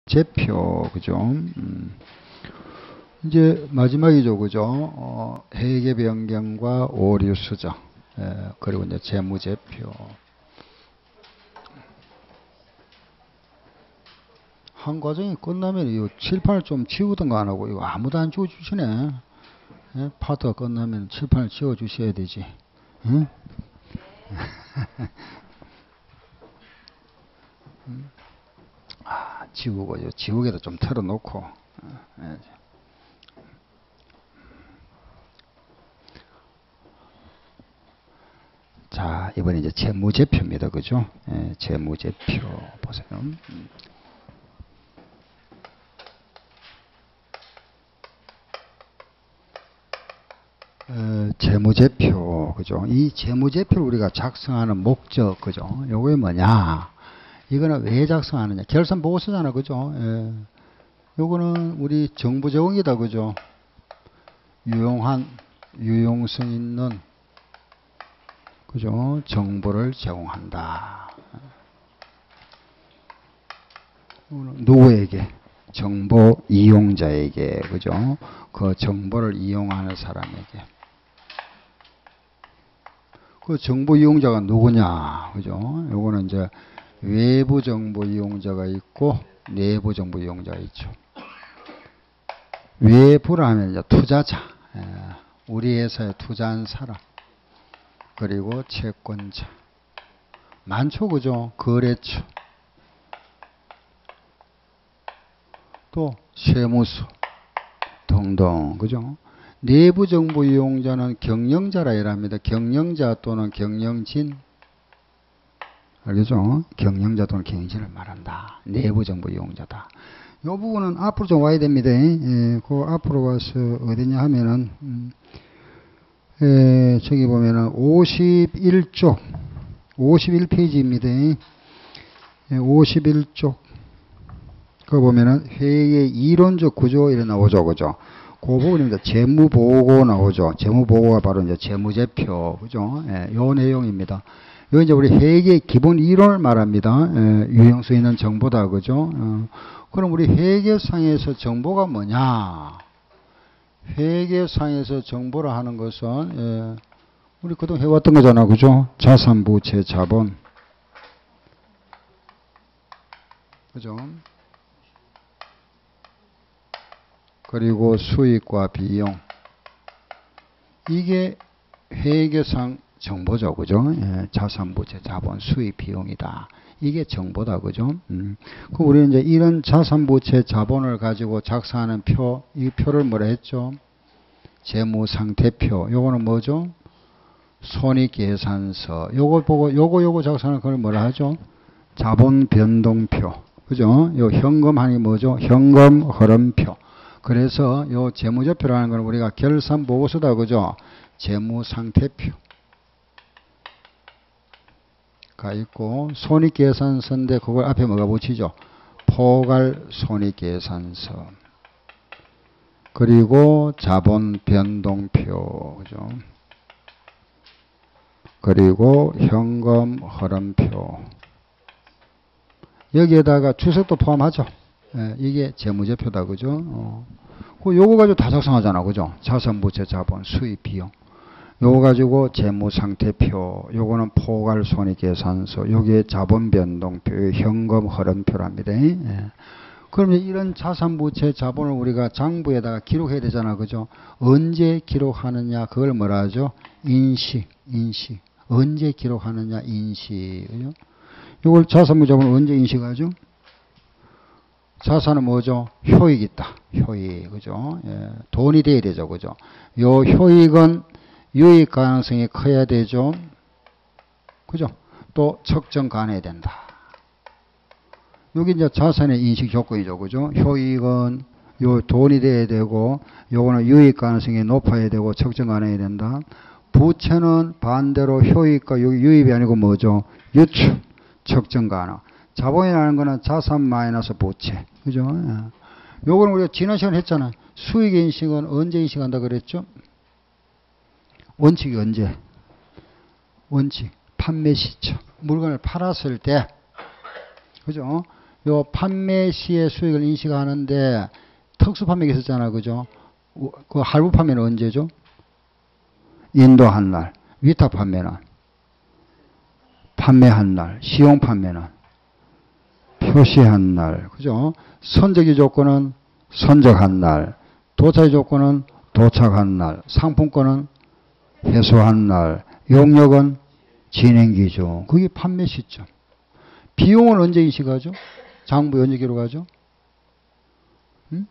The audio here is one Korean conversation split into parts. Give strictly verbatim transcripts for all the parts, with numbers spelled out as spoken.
제표, 그죠? 음. 이제 마지막이죠, 그죠? 어, 회계 변경과 오류 수정, 예, 그리고 이제 재무제표. 한 과정이 끝나면 이 칠판을 좀 치우던가 안 하고 이거 아무도 안 치워주시네. 예? 파트가 끝나면 칠판을 치워주셔야 되지. 응? 음? 아, 지우고 지우개도 좀 털어놓고. 예. 자, 이번에 이제 재무제표입니다. 그죠? 예, 재무제표 보세요. 음. 어, 재무제표, 그죠? 이 재무제표를 우리가 작성하는 목적, 그죠? 요게 뭐냐? 이거는 왜 작성하느냐? 결산 보고서잖아, 그죠? 예. 요거는 우리 정부 제공이다, 그죠? 유용한, 유용성 있는, 그죠? 정보를 제공한다. 누구에게? 정보 이용자에게, 그죠? 그 정보를 이용하는 사람에게. 그 정보 이용자가 누구냐, 그죠? 요거는 이제 외부 정보 이용자가 있고 내부 정보 이용자가 있죠. 외부라 하면 이제 투자자, 우리 회사에 투자한 사람, 그리고 채권자, 많죠, 그죠? 거래처, 또 세무서 등등, 그죠? 내부 정보 이용자는 경영자라 이랍니다. 경영자 또는 경영진, 알겠죠? 경영자 또는 경영진을 말한다. 내부 정보 이용자다. 이 부분은 앞으로 좀 와야 됩니다. 예, 그 앞으로 와서 어디냐 하면은, 음, 예, 저기 보면은 오십일 쪽, 오십일 페이지입니다. 예, 오십일 쪽. 그거 보면은 회계 이론적 구조 이래 나오죠, 그죠? 그 부분입니다. 재무보고 나오죠. 재무보고가 바로 이제 재무제표, 그죠? 예, 요 내용입니다. 요 이제 우리 회계 기본 이론을 말합니다. 예, 유용성 있는 정보다, 그죠? 어, 그럼 우리 회계상에서 정보가 뭐냐? 회계상에서 정보를 하는 것은, 예, 우리 그동안 해왔던 거잖아, 그죠? 자산, 부채, 자본. 그죠? 그리고 수익과 비용. 이게 회계상 정보죠, 그죠? 예, 자산, 부채, 자본, 수익, 비용이다. 이게 정보다, 그죠? 음. 그럼 우리는 이제 이런 자산, 부채, 자본을 가지고 작성하는 표, 이 표를 뭐라 했죠? 재무상태표. 요거는 뭐죠? 손익계산서. 요거 보고, 요거, 요거 작성하는 걸 뭐라 하죠? 자본변동표. 그죠? 요 현금하니 뭐죠? 현금 흐름표. 그래서 요 재무제표라는 건 우리가 결산보고서다, 그죠? 재무상태표. 가 있고, 손익계산서인데 그걸 앞에 뭐가 붙이죠? 포괄 손익계산서. 그리고 자본변동표, 그죠? 그리고 현금 흐름표. 여기에다가 주석도 포함하죠. 예, 이게 재무제표다, 그죠? 어. 그 요거 가지고 다 작성하잖아, 그죠? 자산, 부채, 자본, 수입, 비용. 요거 가지고 재무상태표, 요거는 포괄 손익계산서, 요게 자본변동표, 현금 흐름표랍니다. 예. 그러면 이런 자산, 부채, 자본을 우리가 장부에다가 기록해야 되잖아, 그죠? 언제 기록하느냐, 그걸 뭐라 하죠? 인식, 인식. 언제 기록하느냐, 인식. 그죠? 요걸 자산, 자본을 언제 인식하죠? 자산은 뭐죠? 효익 있다. 효익, 그죠? 예, 돈이 돼야 되죠, 그죠? 요 효익은 유익 가능성이 커야 되죠. 그죠? 또 측정 가능해야 된다. 여기 이제 자산의 인식 조건이죠, 그죠? 효익은 요 돈이 돼야 되고, 요거는 유익 가능성이 높아야 되고, 측정 가능해야 된다. 부채는 반대로 효익과 유입이 아니고 뭐죠? 유추, 측정 가능. 자본이라는 거는 자산 마이너스 부채. 그죠? 요거는 우리가 지난 시간에 했잖아. 수익 인식은 언제 인식한다 그랬죠? 원칙이 언제? 원칙. 판매 시점. 물건을 팔았을 때. 그죠? 요 판매 시의 수익을 인식하는데 특수 판매가 있었잖아. 그죠? 그 할부 판매는 언제죠? 인도한 날. 위탁 판매는 판매한 날. 시용 판매는 표시한 날. 그죠? 선적의 조건은 선적한 날. 도착의 조건은 도착한 날. 상품권은 회수한 날. 용역은 진행 기준. 그게 판매 시점. 비용은 언제 인식하죠? 장부 언제 기록하죠? 음?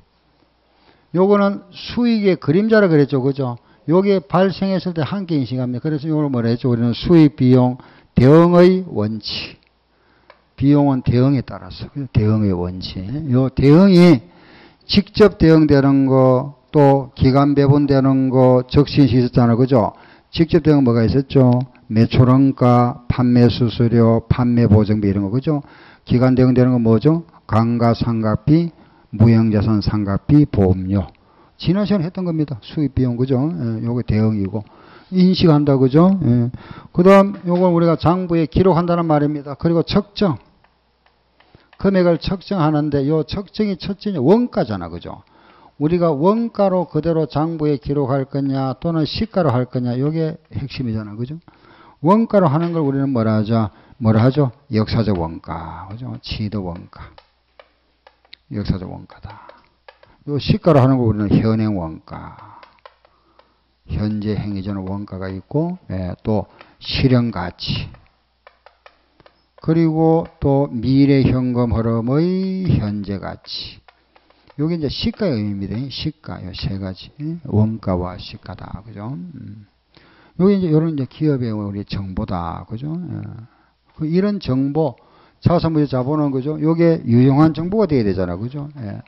요거는 수익의 그림자라 그랬죠. 그죠? 요게 발생했을 때 함께 인식합니다. 그래서 요걸 뭐라 했죠? 우리는 수익, 비용, 대응의 원칙. 비용은 대응에 따라서. 대응의 원칙. 요 대응이 직접 대응되는 거, 또 기간 배분되는 거, 적신시 있었잖아요. 그죠? 직접 대응 뭐가 있었죠? 매출원가, 판매 수수료, 판매 보증비 이런 거. 그죠? 기간 대응되는 건 뭐죠? 감가상각비, 무형자산 상각비, 보험료. 지난 시간에 했던 겁니다. 수입 비용. 그죠? 예, 요게 대응이고. 인식한다. 그죠? 예. 그 다음 요걸 우리가 장부에 기록한다는 말입니다. 그리고 측정. 금액을 측정하는데 요 측정이 첫째는 원가잖아. 그죠? 우리가 원가로 그대로 장부에 기록할 거냐 또는 시가로 할 거냐 요게 핵심이잖아. 그죠? 원가로 하는 걸 우리는 뭐라 하죠? 뭐라 하죠? 역사적 원가. 그죠? 지도 원가. 역사적 원가다. 요 시가로 하는 거 우리는 현행 원가. 현재 행위 전 원가가 있고, 예, 또 실현 가치. 그리고 또 미래 현금 흐름의 현재 가치. 요게 이제 시가의 의미입니다. 시가, 요 세 가지. 원가와 시가다. 그죠? 음. 요게 이제 요런 이제 기업의 우리 정보다. 그죠? 예. 이런 정보, 자산부의 자본은 그죠? 요게 유용한 정보가 돼야 되잖아. 그죠? 예.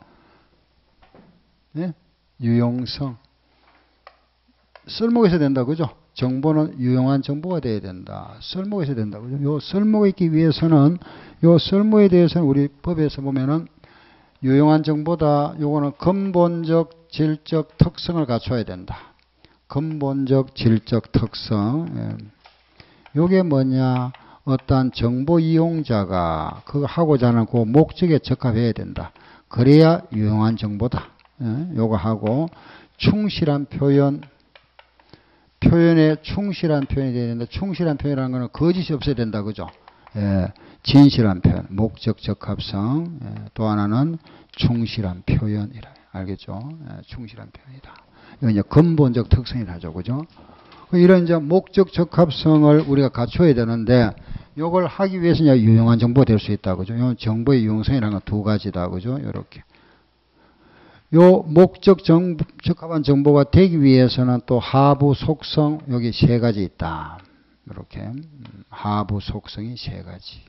예? 유용성. 쓸모가 있어야 된다. 그죠? 정보는 유용한 정보가 돼야 된다. 쓸모가 있어야 된다. 그죠? 요 쓸모가 있기 위해서는 요 쓸모에 대해서는 우리 법에서 보면은 유용한 정보다. 요거는 근본적 질적 특성을 갖춰야 된다. 근본적 질적 특성. 예. 요게 뭐냐? 어떠한 정보 이용자가 그거 하고자 하는 그 목적에 적합해야 된다. 그래야 유용한 정보다. 예. 요거 하고 충실한 표현. 표현에 충실한 표현이 돼야 된다. 충실한 표현이라는 거는 거짓이 없어야 된다. 그죠? 예, 진실한 표현, 목적 적합성. 예, 또 하나는 충실한 표현이라. 알겠죠? 예, 충실한 표현이다. 이건 이제 근본적 특성이라 하죠. 그죠? 이런 이제 목적 적합성을 우리가 갖춰야 되는데, 요걸 하기 위해서 이제 유용한 정보가 될 수 있다. 그죠? 요 정보의 유용성이라는 건 두 가지다. 그죠? 요렇게. 요 목적 정, 적합한 정보가 되기 위해서는 또 하부 속성, 여기 세 가지 있다. 이렇게. 하부 속성이 세 가지.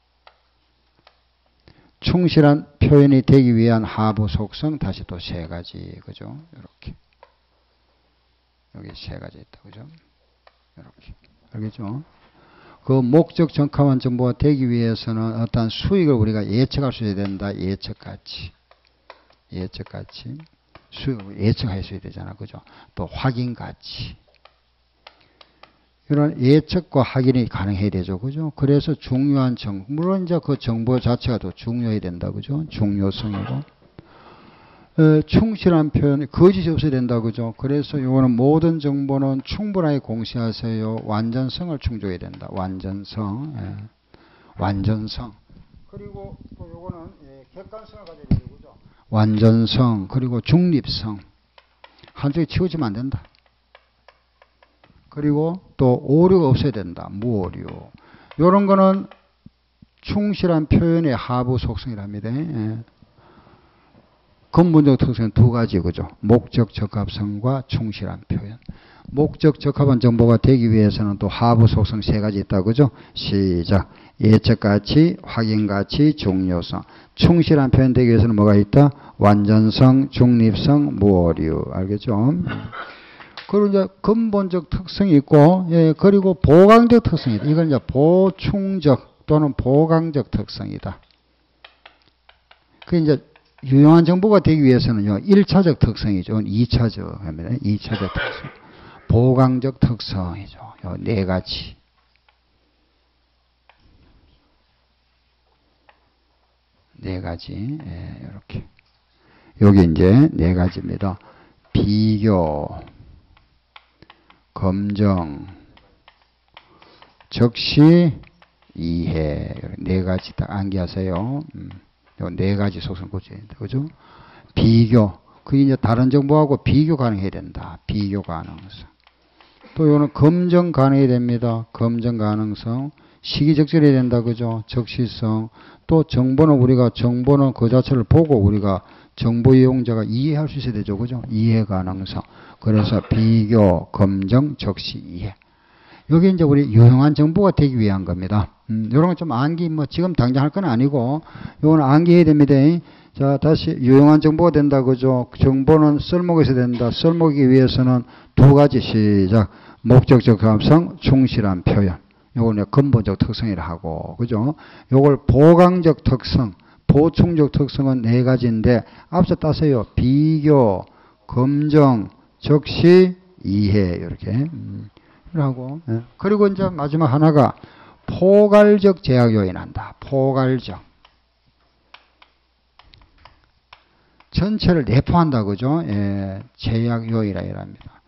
충실한 표현이 되기 위한 하부 속성, 다시 또 세 가지. 그죠? 이렇게. 여기 세 가지 있다. 그죠? 이렇게. 알겠죠? 그 목적 적합한 정보가 되기 위해서는 어떤 수익을 우리가 예측할 수 있어야 된다. 예측 가치. 예측 가치. 수익을 예측할 수 있어야 되잖아. 그죠? 또 확인 가치. 이런 예측과 확인이 가능해야 되죠. 그죠? 그래서 중요한 정보. 물론 이제 그 정보 자체가 더 중요해야 된다. 그죠? 중요성이고. 에, 충실한 표현, 거짓이 없어야 된다. 그죠? 그래서 요거는 모든 정보는 충분하게 공시하세요. 완전성을 충족해야 된다. 완전성. 예. 완전성. 그리고 또 요거는 예, 객관성을 가져야 되죠. 그죠? 완전성. 그리고 중립성. 한쪽에 치우치면 안 된다. 그리고 또 오류가 없어야 된다. 무오류. 요런 거는 충실한 표현의 하부 속성이랍니다. 예. 근본적 특성은 두 가지. 그죠? 목적 적합성과 충실한 표현. 목적 적합한 정보가 되기 위해서는 또 하부 속성 세 가지 있다. 그죠? 시작. 예측 가치, 확인 가치, 중요성. 충실한 표현 되기 위해서는 뭐가 있다? 완전성, 중립성, 무오류. 알겠죠? 그리고 이제 근본적 특성이 있고, 예, 그리고 보강적 특성이다. 이건 이제 보충적 또는 보강적 특성이다. 그 이제 유용한 정보가 되기 위해서는요, 일 차적 특성이죠. 이 차적 합니다. 이 차적 특성. 보강적 특성이죠. 요 네 가지. 네 가지. 예, 이렇게. 여기 이제 네 가지입니다. 비교, 검정, 적시, 이해. 네 가지 딱 암기하세요. 음, 요 네 가지 속성 고쳐야 된다. 그죠? 비교. 그게 이제 다른 정보하고 비교 가능해야 된다. 비교 가능성. 또 이거는 검증 가능해야 됩니다. 검증 가능성. 시기적절해야 된다. 그죠? 적시성. 또 정보는 우리가 정보는 그 자체를 보고 우리가 정보 이용자가 이해할 수 있어야 되죠. 그죠? 이해 가능성. 그래서 비교, 검증, 적시, 이해. 여기 이제 우리 유용한 정보가 되기 위한 겁니다. 음, 이런 건 좀 암기, 뭐 지금 당장 할 건 아니고, 요거는 암기해야 됩니다. 자, 다시 유용한 정보가 된다. 그죠? 정보는 쓸모가 있어야 된다. 쓸모이기 위해서는 두 가지 시작. 목적적 감성, 충실한 표현. 요거는 근본적 특성이라 하고, 그죠? 요걸 보강적 특성, 보충적 특성은 네 가지인데, 앞서 따세요. 비교, 검증, 적시, 이해. 이렇게. 음. 하고 예. 그리고 이제 마지막 하나가 포괄적 제약 요인한다. 포괄적 전체를 내포한다. 그죠? 예. 제약 요인이라 이랍니다.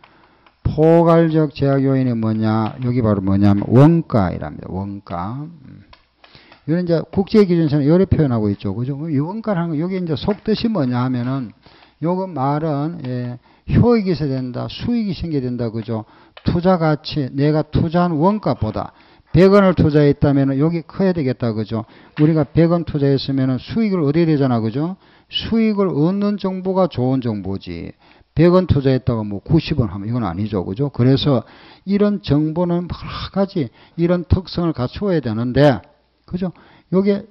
포괄적 제약 요인이 뭐냐? 여기 바로 뭐냐면 원가이랍니다. 원가. 음. 이런 이제 국제기준서는 이렇게 표현하고 있죠. 그죠? 이 원가라는 거 여기 이제 속뜻이 뭐냐 하면은 요거 말은 예. 효익이 있어야 된다. 수익이 생겨야 된다. 그죠? 투자 가치, 내가 투자한 원가보다 백 원을 투자했다면 여기 커야 되겠다. 그죠? 우리가 백 원 투자했으면 수익을 얻어야 되잖아. 그죠? 수익을 얻는 정보가 좋은 정보지. 백 원 투자했다가 뭐 구십 원 하면 이건 아니죠. 그죠? 그래서 이런 정보는 여러 가지 이런 특성을 갖추어야 되는데, 그죠? 요게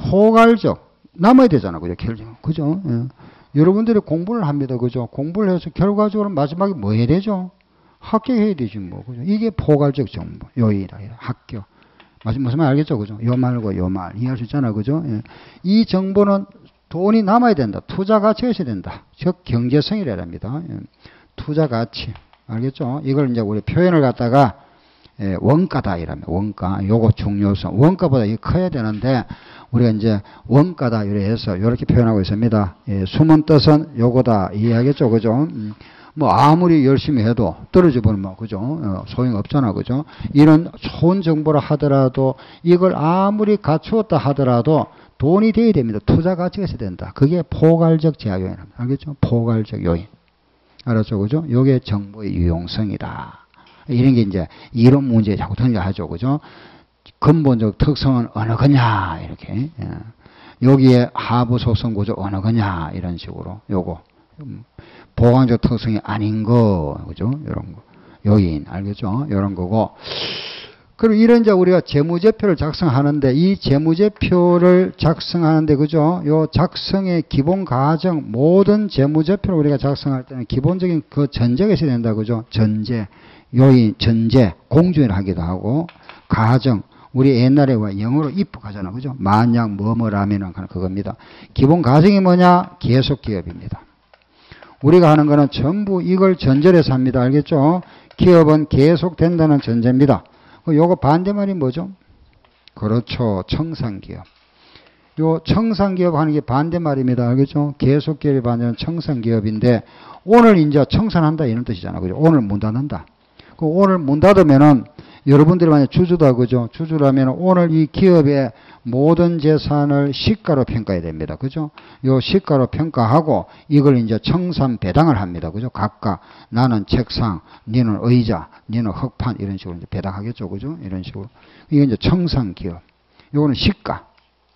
포괄적, 남아야 되잖아. 그죠? 결정. 그죠? 예. 여러분들이 공부를 합니다. 그죠? 공부를 해서 결과적으로 마지막에 뭐 해야 되죠? 합격해야 되지 뭐. 그죠? 이게 포괄적 정보. 요이라. 합격. 무슨 말 알겠죠? 그죠? 요 말고 요 말. 이해할 수 있잖아. 그죠? 예. 이 정보는 돈이 남아야 된다. 투자 가치가 있어야 된다. 즉, 경제성이라 합니다. 예. 투자 가치. 알겠죠? 이걸 이제 우리 표현을 갖다가 예, 원가다 이랍니다. 원가. 요거 중요성. 원가보다 이게 커야 되는데, 우리가 이제 원가다 이래 해서 이렇게 표현하고 있습니다. 예, 숨은 뜻은 요거다. 이해하겠죠? 그죠? 음, 뭐 아무리 열심히 해도 떨어져 버리면 뭐, 그죠? 어, 소용 없잖아. 그죠? 이런 좋은 정보를 하더라도 이걸 아무리 갖추었다 하더라도 돈이 돼야 됩니다. 투자 가치가 있어야 된다. 그게 포괄적 제약 요인입니다. 알겠죠? 포괄적 요인. 알았죠? 그죠? 요게 정보의 유용성이다. 이런 게 이제 이론 문제에 자꾸 등장하죠. 그죠? 근본적 특성은 어느 거냐, 이렇게. 예. 여기에 하부 속성 구조 어느 거냐, 이런 식으로. 요거. 음, 보강적 특성이 아닌 거, 그죠? 요런 거. 요인, 알겠죠? 요런 거고. 그리고 이런 이제 우리가 재무제표를 작성하는데, 이 재무제표를 작성하는데, 그죠? 요 작성의 기본 과정, 모든 재무제표를 우리가 작성할 때는 기본적인 그 전제가 있어야 된다, 그죠? 전제. 요인, 전제, 공준을 하기도 하고, 가정, 우리 옛날에 영어로 if 하잖아. 그죠? 만약, 뭐뭐라면은 하는 그겁니다. 기본 가정이 뭐냐? 계속 기업입니다. 우리가 하는 거는 전부 이걸 전제로 해서 합니다. 알겠죠? 기업은 계속 된다는 전제입니다. 요거 반대말이 뭐죠? 그렇죠. 청산기업. 요 청산기업 하는 게 반대말입니다. 알겠죠? 계속 기업이 반대는 청산기업인데, 오늘 이제 청산한다 이런 뜻이잖아. 그죠? 오늘 문 닫는다. 그 오늘 문 닫으면은 여러분들이 만약 주주다. 그죠? 주주라면 오늘 이 기업의 모든 재산을 시가로 평가해야 됩니다. 그죠? 요 시가로 평가하고 이걸 이제 청산 배당을 합니다. 그죠? 각각 나는 책상, 니는 의자, 니는 흑판 이런 식으로 이제 배당하겠죠. 그죠? 이런 식으로. 이게 이제 청산 기업. 요거는 시가.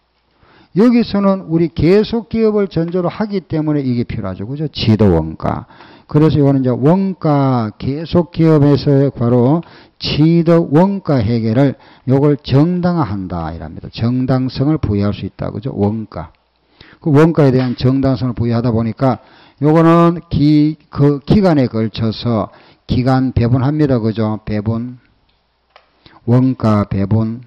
여기서는 우리 계속 기업을 전제로 하기 때문에 이게 필요하죠. 그죠? 지도 원가. 그래서 이거는 이제 원가 계속 기업에서의 바로 지도 원가 해결을 요걸 정당화한다 이랍니다. 정당성을 부여할 수 있다. 그죠? 원가. 그 원가에 대한 정당성을 부여하다 보니까 요거는 기, 그 기간에 걸쳐서 기간 배분합니다. 그죠? 배분. 원가 배분.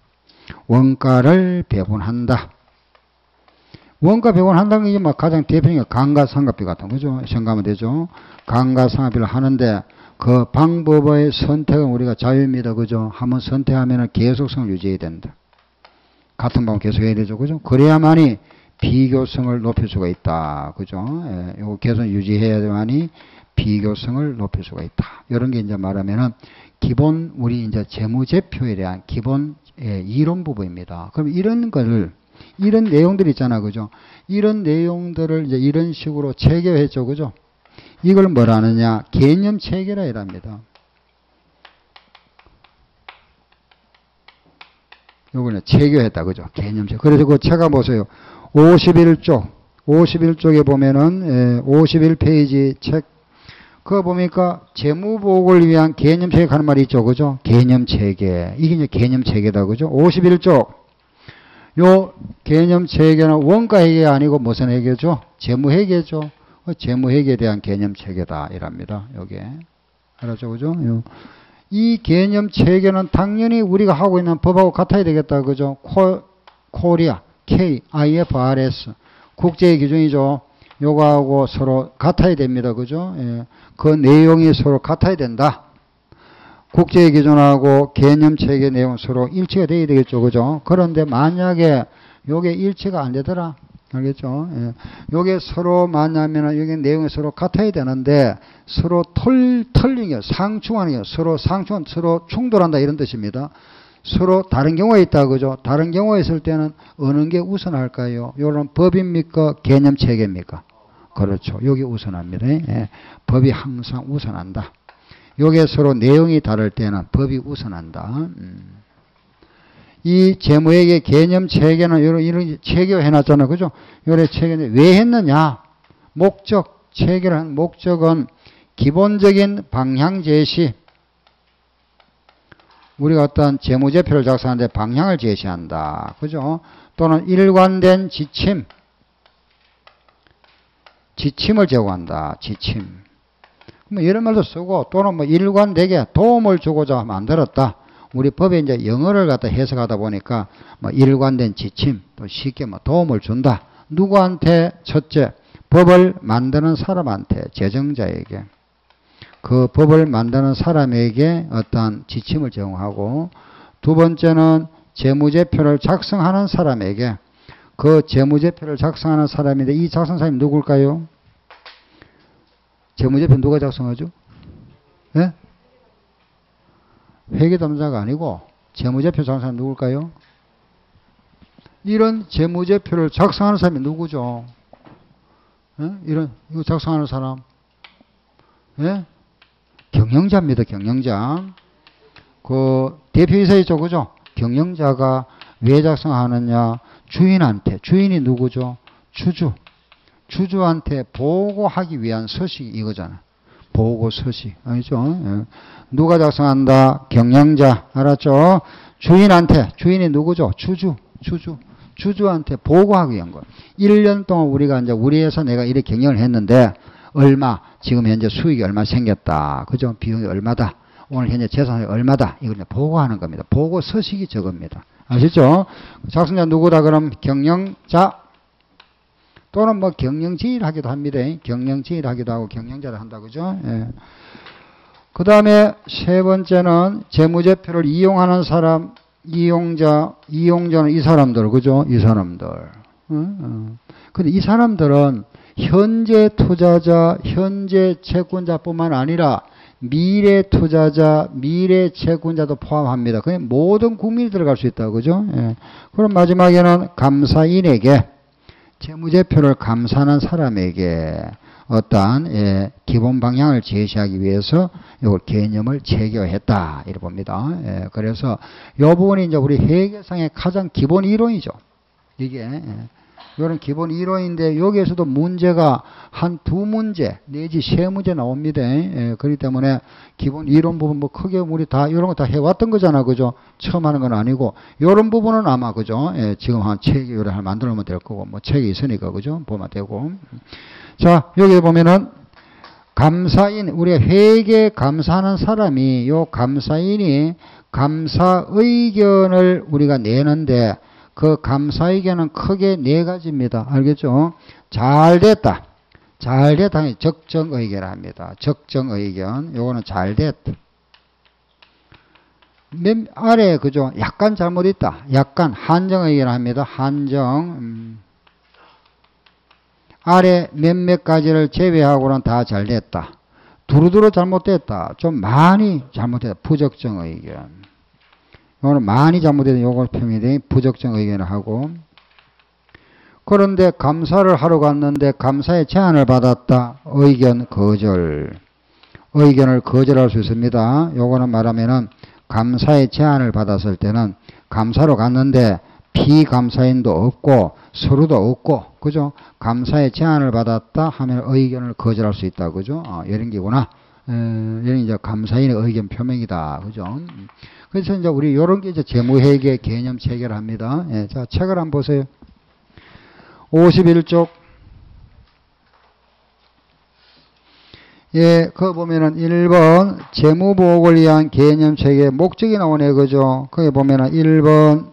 원가를 배분한다. 원가 배분한다는 게 막 가장 대표적인 게 감가상각비 같은 거죠. 생각하면 되죠. 감가상각비를 하는데 그 방법의 선택은 우리가 자유입니다. 그죠? 한번 선택하면 계속성을 유지해야 된다. 같은 방법 계속 해야 되죠. 그죠? 그래야만이 비교성을 높일 수가 있다. 그죠? 예, 요거 개선 유지해야만이 비교성을 높일 수가 있다. 이런 게 이제 말하면은 기본 우리 이제 재무제표에 대한 기본 예, 이론 부분입니다. 그럼 이런 거를 이런 내용들 있잖아. 그죠? 이런 내용들을 이제 이런 식으로 체계했죠. 그죠? 이걸 뭐라 하느냐? 개념 체계라 이랍니다. 요거는 체계했다. 그죠? 개념 체계. 그래서 그 책가 보세요. 오십일 쪽, 오십일 쪽에 보면은, 예, 오십일 페이지 책, 그거 보니까 재무보고를 위한 개념 체계 하는 말이 있죠. 그죠? 개념 체계. 이게 이제 개념 체계다. 그죠? 오십일 쪽. 요 개념 체계는 원가 회계 아니고 무슨 회계죠? 재무 회계죠. 재무 회계에 대한 개념 체계다. 이랍니다. 요게. 알았죠? 그죠? 요. 이 개념 체계는 당연히 우리가 하고 있는 법하고 같아야 되겠다. 그죠? 코, 코리아, K, 아이에프아르에스. 국제의 기준이죠. 요거하고 서로 같아야 됩니다. 그죠? 예. 그 내용이 서로 같아야 된다. 국제의 기준하고 개념 체계 내용 서로 일치가 돼야 되겠죠. 그죠? 그런데 만약에 요게 일치가 안 되더라. 알겠죠? 예. 요게 서로 만나면은 여기 내용이 서로 같아야 되는데 서로 털, 털리는 게 상충하는 게 서로 상충, 서로 충돌한다 이런 뜻입니다. 서로 다른 경우가 있다. 그죠? 다른 경우가 있을 때는 어느 게 우선할까요? 요런 법입니까? 개념 체계입니까? 그렇죠. 여기 우선합니다. 예. 법이 항상 우선한다. 요게 서로 내용이 다를 때는 법이 우선한다. 음. 이 재무회계 개념 체계는 이런, 이런 체계 해놨잖아요. 그죠? 요래 체계는 왜 했느냐? 목적, 체계를 한 목적은 기본적인 방향 제시. 우리가 어떤 재무제표를 작성하는데 방향을 제시한다. 그죠? 또는 일관된 지침. 지침을 제공한다. 지침. 뭐 이런 말도 쓰고 또는 뭐 일관되게 도움을 주고자 만들었다. 우리 법에 이제 영어를 갖다 해석하다 보니까 뭐 일관된 지침, 또 쉽게 뭐 도움을 준다. 누구한테? 첫째, 법을 만드는 사람한테, 제정자에게. 그 법을 만드는 사람에게 어떤 지침을 제공하고, 두 번째는 재무제표를 작성하는 사람에게, 그 재무제표를 작성하는 사람인데 이 작성 사람이 누굴까요? 재무제표 누가 작성하죠? 예? 회계담자가 아니고 재무제표 작성하는 사람이 누굴까요? 이런 재무제표를 작성하는 사람이 누구죠? 예? 이런 이거 작성하는 사람, 예? 경영자입니다. 경영자. 그 대표이사 있죠, 그죠? 경영자가 왜 작성하느냐? 주인한테, 주인이 누구죠? 주주. 주주한테 보고하기 위한 서식이 이거잖아. 보고 서식. 아니죠? 예. 누가 작성한다? 경영자. 알았죠? 주인한테. 주인이 누구죠? 주주. 주주. 주주한테 보고하기 위한 거. 일 년 동안 우리가 이제 우리 회사 내가 이렇게 경영을 했는데 얼마, 지금 현재 수익이 얼마 생겼다. 그죠? 비용이 얼마다. 오늘 현재 재산이 얼마다. 이걸 보고하는 겁니다. 보고 서식이 저겁니다. 아시죠? 작성자 누구다? 그럼 경영자. 또는 뭐 경영지휘를 하기도 합니다. 경영지휘를 하기도 하고 경영자를 한다. 그죠? 예. 그 다음에 세 번째는 재무제표를 이용하는 사람, 이용자, 이용자는 이 사람들. 그죠? 이 사람들. 응? 응. 근데 이 사람들은 현재 투자자, 현재 채권자뿐만 아니라 미래 투자자, 미래 채권자도 포함합니다. 그냥 모든 국민이 들어갈 수 있다. 그죠? 예. 그럼 마지막에는 감사인에게 재무제표를 감사하는 사람에게 어떠한 예, 기본 방향을 제시하기 위해서 이걸 개념을 체계화했다 이렇게 봅니다. 예, 그래서 이 부분이 이제 우리 회계상의 가장 기본 이론이죠. 이게 예, 이런 기본 이론인데 여기에서도 문제가 한 두 문제 내지 세 문제 나옵니다. 예, 그렇기 때문에 기본 이론 부분 뭐 크게 우리 다 이런 거 다 해왔던 거잖아. 그죠? 처음 하는 건 아니고 이런 부분은 아마 그죠? 예, 지금 한 책이 만들어 놓으면 될 거고 뭐 책이 있으니까 그죠? 보면 되고. 자, 여기 보면은 감사인, 우리가 회계 감사하는 사람이 요 감사인이 감사 의견을 우리가 내는데 그 감사 의견은 크게 네 가지입니다. 알겠죠? 잘 됐다. 잘 됐다. 적정 의견을 합니다. 적정 의견. 요거는 잘 됐다. 맨 아래 그죠? 약간 잘못했다. 약간 한정 의견을 합니다. 한정. 음. 아래 몇몇 가지를 제외하고는 다 잘 됐다. 두루두루 잘못됐다. 좀 많이 잘못됐다. 부적정 의견. 이거는 많이 잘못됐다. 요걸 표현이 부적정 의견을 하고. 그런데 감사를 하러 갔는데 감사의 제안을 받았다. 의견 거절. 의견을 거절할 수 있습니다. 요거는 말하면은 감사의 제안을 받았을 때는 감사로 갔는데 피감사인도 없고 서류도 없고 그죠? 감사의 제안을 받았다 하면 의견을 거절할 수 있다. 그죠? 어, 이런 게구나. 에, 이런 이제 감사인의 의견 표명이다. 그죠? 그래서 이제 우리 요런 게 이제 재무회계 개념 체계를 합니다. 예, 자, 책을 한번 보세요. 오십일 쪽. 예, 그거 보면은 일 번 재무보복을 위한 개념체계 목적이 나오네. 그죠? 거기 보면은 일 번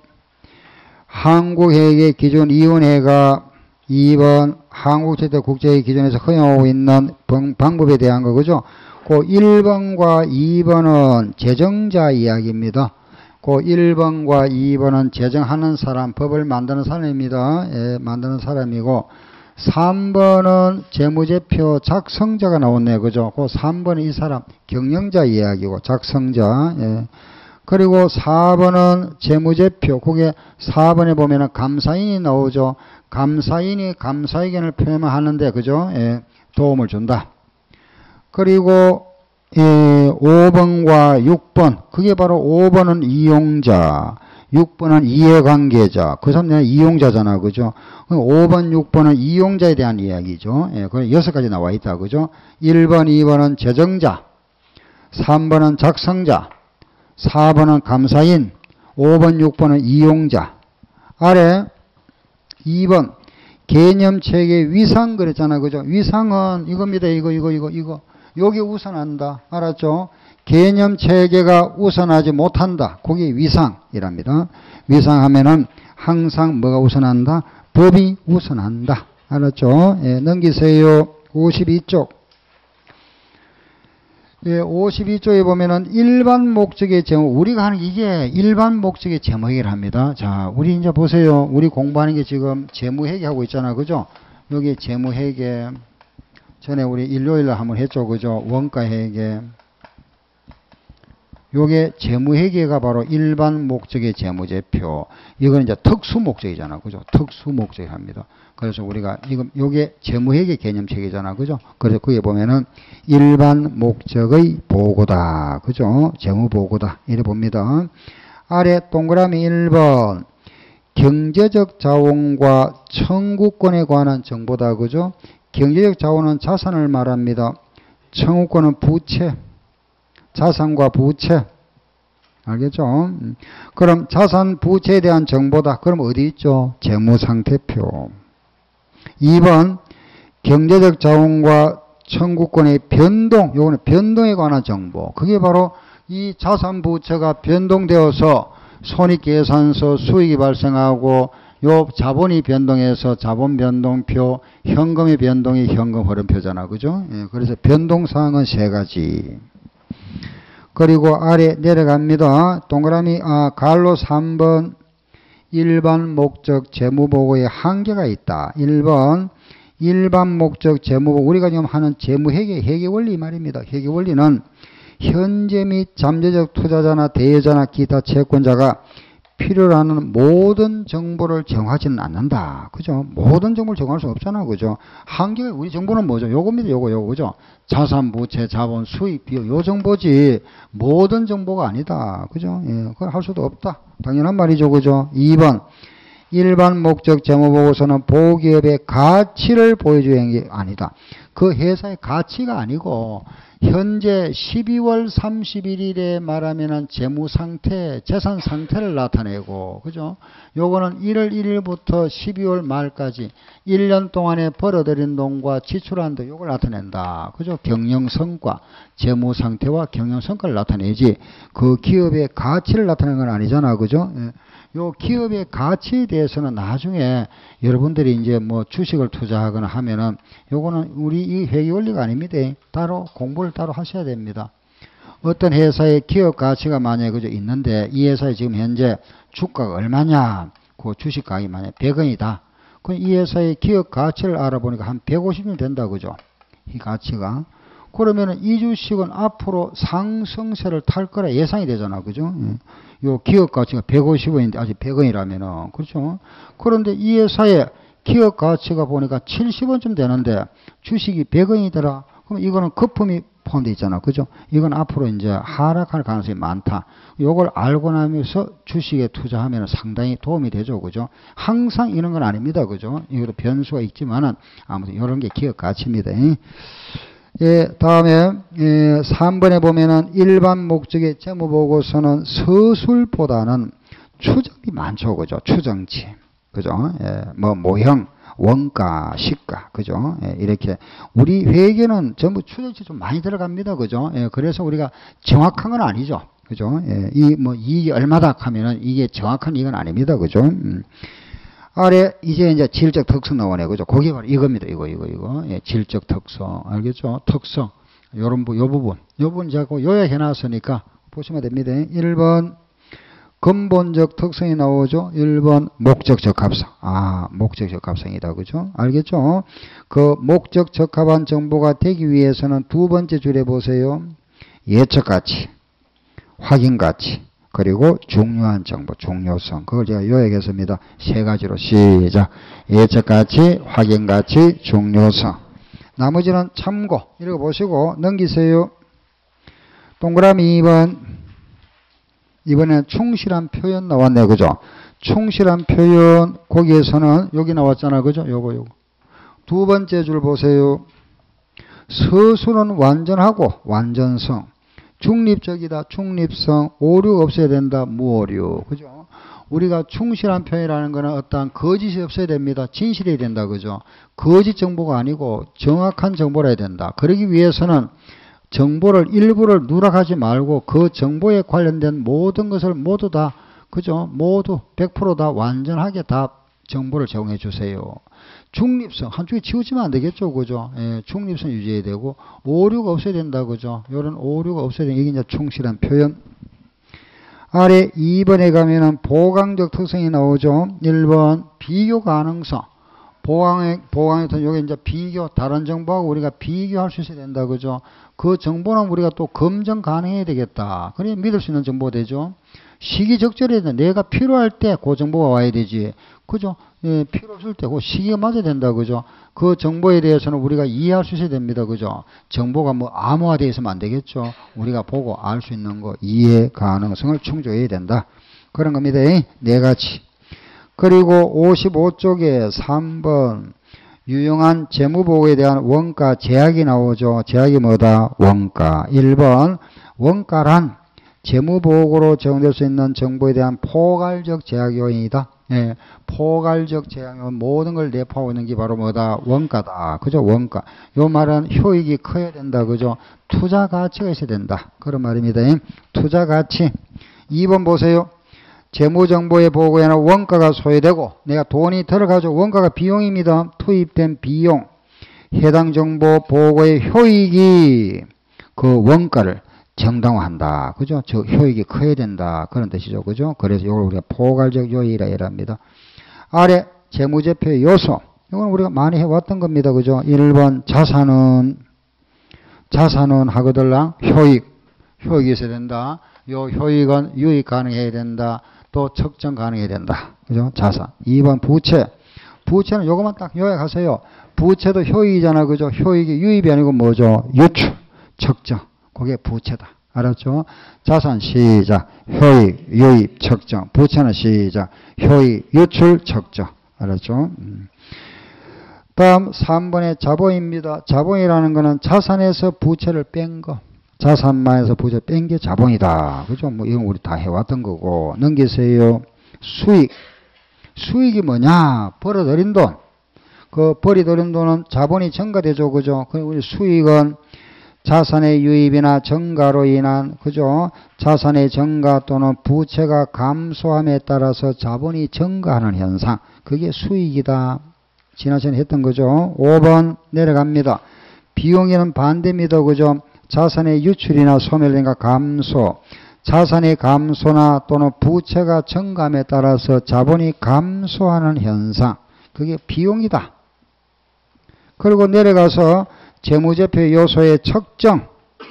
한국회계기준위원회가 이 번 한국제도국제회계 기준에서 허용하고 있는 방법에 대한 거. 그죠? 그 일 번과 이 번은 제정자 이야기입니다. 그 일 번과 이 번은 제정하는 사람, 법을 만드는 사람입니다. 예, 만드는 사람이고 삼 번은 재무제표 작성자가 나왔네요. 그죠? 그 삼 번은 이 사람 경영자 이야기고 작성자. 예. 그리고 사 번은 재무제표. 그게 사 번에 보면은 감사인이 나오죠. 감사인이 감사 의견을 표명하는데 그죠? 예. 도움을 준다. 그리고 예, 오 번과 육 번. 그게 바로 오 번은 이용자. 육 번은 이해관계자. 그 사람은 이용자잖아. 그죠? 오 번, 육 번은 이용자에 대한 이야기죠. 예, 그 여섯 가지 나와 있다. 그죠? 일 번, 이 번은 제정자. 삼 번은 작성자. 사 번은 감사인. 오 번, 육 번은 이용자. 아래 이 번 개념체계 위상 그랬잖아. 그죠? 위상은 이겁니다. 이거, 이거, 이거, 이거. 여기 우선한다. 알았죠? 개념체계가 우선하지 못한다. 그게 위상이랍니다. 위상하면은 항상 뭐가 우선한다? 법이 우선한다. 알았죠? 예, 넘기세요. 오십이 쪽. 예, 오십이 쪽에 보면은 일반 목적의 제목. 우리가 하는 이게 일반 목적의 제목이라 합니다. 자, 우리 이제 보세요. 우리 공부하는 게 지금 재무회계 하고 있잖아. 그죠? 여기 재무회계. 전에 우리 일요일날 한번 했죠. 그죠? 원가회계. 요게 재무회계가 바로 일반 목적의 재무제표. 이건 이제 특수 목적이잖아. 그죠? 특수 목적이랍니다. 그래서 우리가 지금 요게 재무회계 개념체계잖아. 그죠? 그래서 거기에 보면은 일반 목적의 보고다. 그죠? 재무보고다. 이래 봅니다. 아래 동그라미 일 번. 경제적 자원과 청구권에 관한 정보다. 그죠? 경제적 자원은 자산을 말합니다. 청구권은 부채. 자산과 부채. 알겠죠? 그럼 자산 부채에 대한 정보다. 그럼 어디 있죠? 재무상태표. 이 번 경제적 자원과 청구권의 변동. 요거는 변동에 관한 정보. 그게 바로 이 자산 부채가 변동되어서 손익계산서 수익이 발생하고 요 자본이 변동해서 자본 변동표, 현금의 변동이 현금 흐름표잖아. 그죠? 예, 그래서 변동사항은 세 가지. 그리고 아래 내려갑니다. 동그라미 아, 갈로 삼 번 일반 목적 재무보고에 한계가 있다. 일 번 일반 목적 재무보고. 우리가 지금 하는 재무회계 회계원리 말입니다. 회계원리는 현재 및 잠재적 투자자나 대여자나 기타 채권자가 필요로 하는 모든 정보를 정하지는 않는다. 그죠? 모든 정보를 정할 수 없잖아. 그죠? 한계가, 우리 정보는 뭐죠? 요겁니다. 요거, 요거. 그죠? 자산, 부채, 자본, 수익, 비용. 요 정보지. 모든 정보가 아니다. 그죠? 예. 그걸 할 수도 없다. 당연한 말이죠. 그죠? 이 번. 일반 목적 재무보고서는 보기업의 가치를 보여주는 게 아니다. 그 회사의 가치가 아니고, 현재 십이월 삼십일일에 말하면은 재무 상태, 재산 상태를 나타내고, 그죠? 요거는 일월 일일부터 십이월 말까지 일 년 동안에 벌어들인 돈과 지출한 돈, 요걸 나타낸다. 그죠? 경영 성과, 재무 상태와 경영 성과를 나타내지, 그 기업의 가치를 나타내는 건 아니잖아. 그죠? 예. 요 기업의 가치에 대해서는 나중에 여러분들이 이제 뭐 주식을 투자하거나 하면은 요거는 우리 이 회계 원리가 아닙니다. 따로 공부를 따로 하셔야 됩니다. 어떤 회사의 기업 가치가 만약에 그저 있는데 이 회사에 지금 현재 주가가 얼마냐? 그 주식 가격이 만약에 백 원이다. 그 이 회사의 기업 가치를 알아보니까 한 백오십 년 된다, 그죠? 이 가치가. 그러면은 이 주식은 앞으로 상승세를 탈 거라 예상이 되잖아, 그죠? 예. 요 기업 가치가 백오십 원인데 아직 백 원이라면은, 그렇죠? 그런데 이 회사의 기업 가치가 보니까 칠십 원쯤 되는데 주식이 백 원이더라. 그럼 이거는 거품이 포함되어 있잖아, 그죠? 이건 앞으로 이제 하락할 가능성이 많다. 요걸 알고 나면서 주식에 투자하면 상당히 도움이 되죠, 그죠? 항상 이런 건 아닙니다, 그죠? 이것도 변수가 있지만은 아무튼 이런 게 기업 가치입니다. 예, 다음에 예, 삼 번에 보면은 일반 목적의 재무보고서는 서술보다는 추정이 많죠, 그죠? 추정치, 그죠? 예, 뭐 모형, 원가, 시가, 그죠? 예, 이렇게 우리 회계는 전부 추정치 좀 많이 들어갑니다, 그죠? 예, 그래서 우리가 정확한 건 아니죠, 그죠? 예, 이 뭐 이익이 얼마다 하면은 이게 정확한 이익은 아닙니다, 그죠? 음. 아래 이제 이제 질적 특성 나오네, 그죠? 그게 바로 이겁니다, 이거 이거 이거. 예, 질적 특성, 알겠죠? 특성, 요런 부, 요 부분, 요 부분 자꾸 요약해 놨으니까 보시면 됩니다. 일 번 근본적 특성이 나오죠. 일 번 목적 적합성. 아, 목적 적합성이다, 그죠? 알겠죠? 그 목적 적합한 정보가 되기 위해서는 두 번째 줄에 보세요. 예측 가치, 확인 가치, 그리고 중요한 정보, 중요성. 그걸 제가 요약했습니다. 세 가지로 시작. 예측 가치, 확인 가치, 중요성. 나머지는 참고. 읽어보시고 넘기세요. 동그라미 이 번. 이번에는 충실한 표현 나왔네요, 그죠? 충실한 표현, 거기에서는 여기 나왔잖아, 그죠? 요거, 요거. 두 번째 줄 보세요. 서술은 완전하고 완전성. 중립적이다, 중립성. 오류 없어야 된다, 무오류. 그죠? 우리가 충실한 표현이라는 거는 어떠한 거짓이 없어야 됩니다. 진실해야 된다, 그죠? 거짓 정보가 아니고 정확한 정보라 해야 된다. 그러기 위해서는 정보를 일부를 누락하지 말고 그 정보에 관련된 모든 것을 모두 다, 그죠? 모두 백 퍼센트 다 완전하게 다 정보를 제공해 주세요. 중립성, 한쪽에 치우치면 안 되겠죠, 그죠? 예, 중립성 유지해야 되고, 오류가 없어야 된다, 그죠? 이런 오류가 없어야 된다. 이게 이제 충실한 표현. 아래 이 번에 가면은 보강적 특성이 나오죠. 일 번 비교 가능성. 보강의, 보강에서 여기 이제 비교, 다른 정보하고 우리가 비교할 수 있어야 된다, 그죠? 그 정보는 우리가 또 검증 가능해야 되겠다. 그래 믿을 수 있는 정보가 되죠. 시기적절해야 돼. 내가 필요할 때 그 정보가 와야 되지. 그죠? 예, 필요 없을 때 그 시기가 맞아야 된다, 그죠? 그 정보에 대해서는 우리가 이해할 수 있어야 됩니다, 그죠? 정보가 뭐 암호화되어 있으면 안 되겠죠. 우리가 보고 알 수 있는 거, 이해 가능성을 충족해야 된다. 그런 겁니다. 네 가지. 그리고 오십오 쪽에 삼 번 유용한 재무보고에 대한 원가 제약이 나오죠. 제약이 뭐다? 원가. 일 번 원가란 재무보고로 제공될 수 있는 정보에 대한 포괄적 제약 요인이다. 예, 포괄적 제약 요인, 모든 걸 내포하고 있는 게 바로 뭐다? 원가다. 그죠? 원가. 요 말은 효익이 커야 된다. 그죠? 투자 가치가 있어야 된다. 그런 말입니다. 투자 가치. 이 번 보세요. 재무정보의 보고에는 원가가 소요되고 내가 돈이 들어가죠. 원가가 비용입니다. 투입된 비용. 해당 정보 보고의 효익이 그 원가를 정당화한다. 그죠? 저 효익이 커야 된다. 그런 뜻이죠. 그죠? 그래서 이걸 우리가 포괄적 요인이라 합니다. 아래 재무제표의 요소. 이건 우리가 많이 해왔던 겁니다. 그죠? 일 번 자산은 자산은 하거들랑 효익. 효익이 있어야 된다. 요 효익은 유입 가능해야 된다. 또 측정 가능해야 된다. 그죠? 자산. 이 번 부채. 부채는 요것만 딱 요약하세요. 부채도 효익이잖아. 그죠? 효익이 유입이 아니고 뭐죠? 유출. 측정. 그게 부채다. 알았죠? 자산 시작. 효익, 유입, 측정. 부채는 시작. 효익, 유출, 측정. 알았죠? 음. 다음 삼 번의 자본입니다. 자본이라는 거는 자산에서 부채를 뺀 거. 자산만에서 부채 뺀 게 자본이다. 그죠? 뭐 이건 우리 다 해왔던 거고. 넘기세요. 수익. 수익이 뭐냐? 벌어들인 돈. 그 벌어들인 돈은 자본이 증가되죠. 그죠? 그 우리 수익은 자산의 유입이나 증가로 인한, 그죠? 자산의 증가 또는 부채가 감소함에 따라서 자본이 증가하는 현상. 그게 수익이다. 지난 시간에 했던 거죠. 오 번 내려갑니다. 비용에는 반대입니다. 그죠? 자산의 유출이나 소멸된가 감소. 자산의 감소나 또는 부채가 증가함에 따라서 자본이 감소하는 현상. 그게 비용이다. 그리고 내려가서 재무제표 요소의 척정.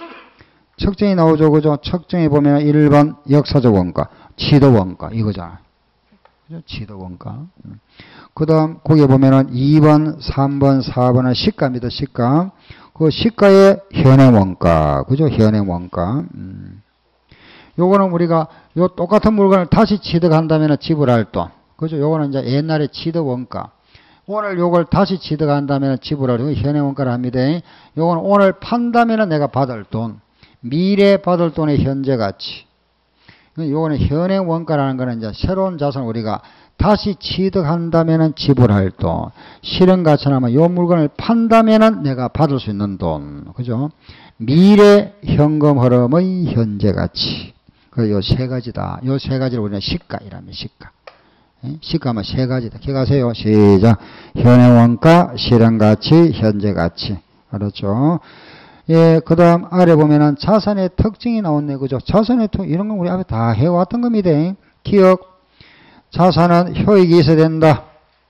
척정이 나오죠. 그죠? 척정에 보면 일 번 역사적 원가, 지도 원가 이거잖아. 그죠? 지도 원가. 그 다음 거기에 보면은 이 번, 삼 번, 사 번은 시가입니다. 시가. 그 시가의 현행 원가. 그죠? 현행 원가. 음. 요거는 우리가 요 똑같은 물건을 다시 취득한다면 지불할 돈. 그죠? 요거는 이제 옛날에 취득 원가. 오늘 요걸 다시 취득한다면 지불할 돈. 현행 원가를 합니다. 요거는 오늘 판다면 내가 받을 돈. 미래 받을 돈의 현재 가치. 요거는 현행 원가라는 거는 이제 새로운 자산을 우리가 다시 취득한다면 지불할 돈. 실현 가치는 아마 요 물건을 판다면 내가 받을 수 있는 돈. 그죠? 미래 현금 흐름의 현재 가치. 그 요 세 가지다. 요 세 가지를 우리는 시가이라면 시가. 시가면 세 가지다. 기억하세요. 시작. 현행 원가, 실현 가치, 현재 가치. 알았죠? 예, 그 다음 아래 보면은 자산의 특징이 나왔네. 그죠? 자산의 특, 이런 건 우리 앞에 다 해왔던 겁니다. 기억. 자산은 효익이 있어야 된다.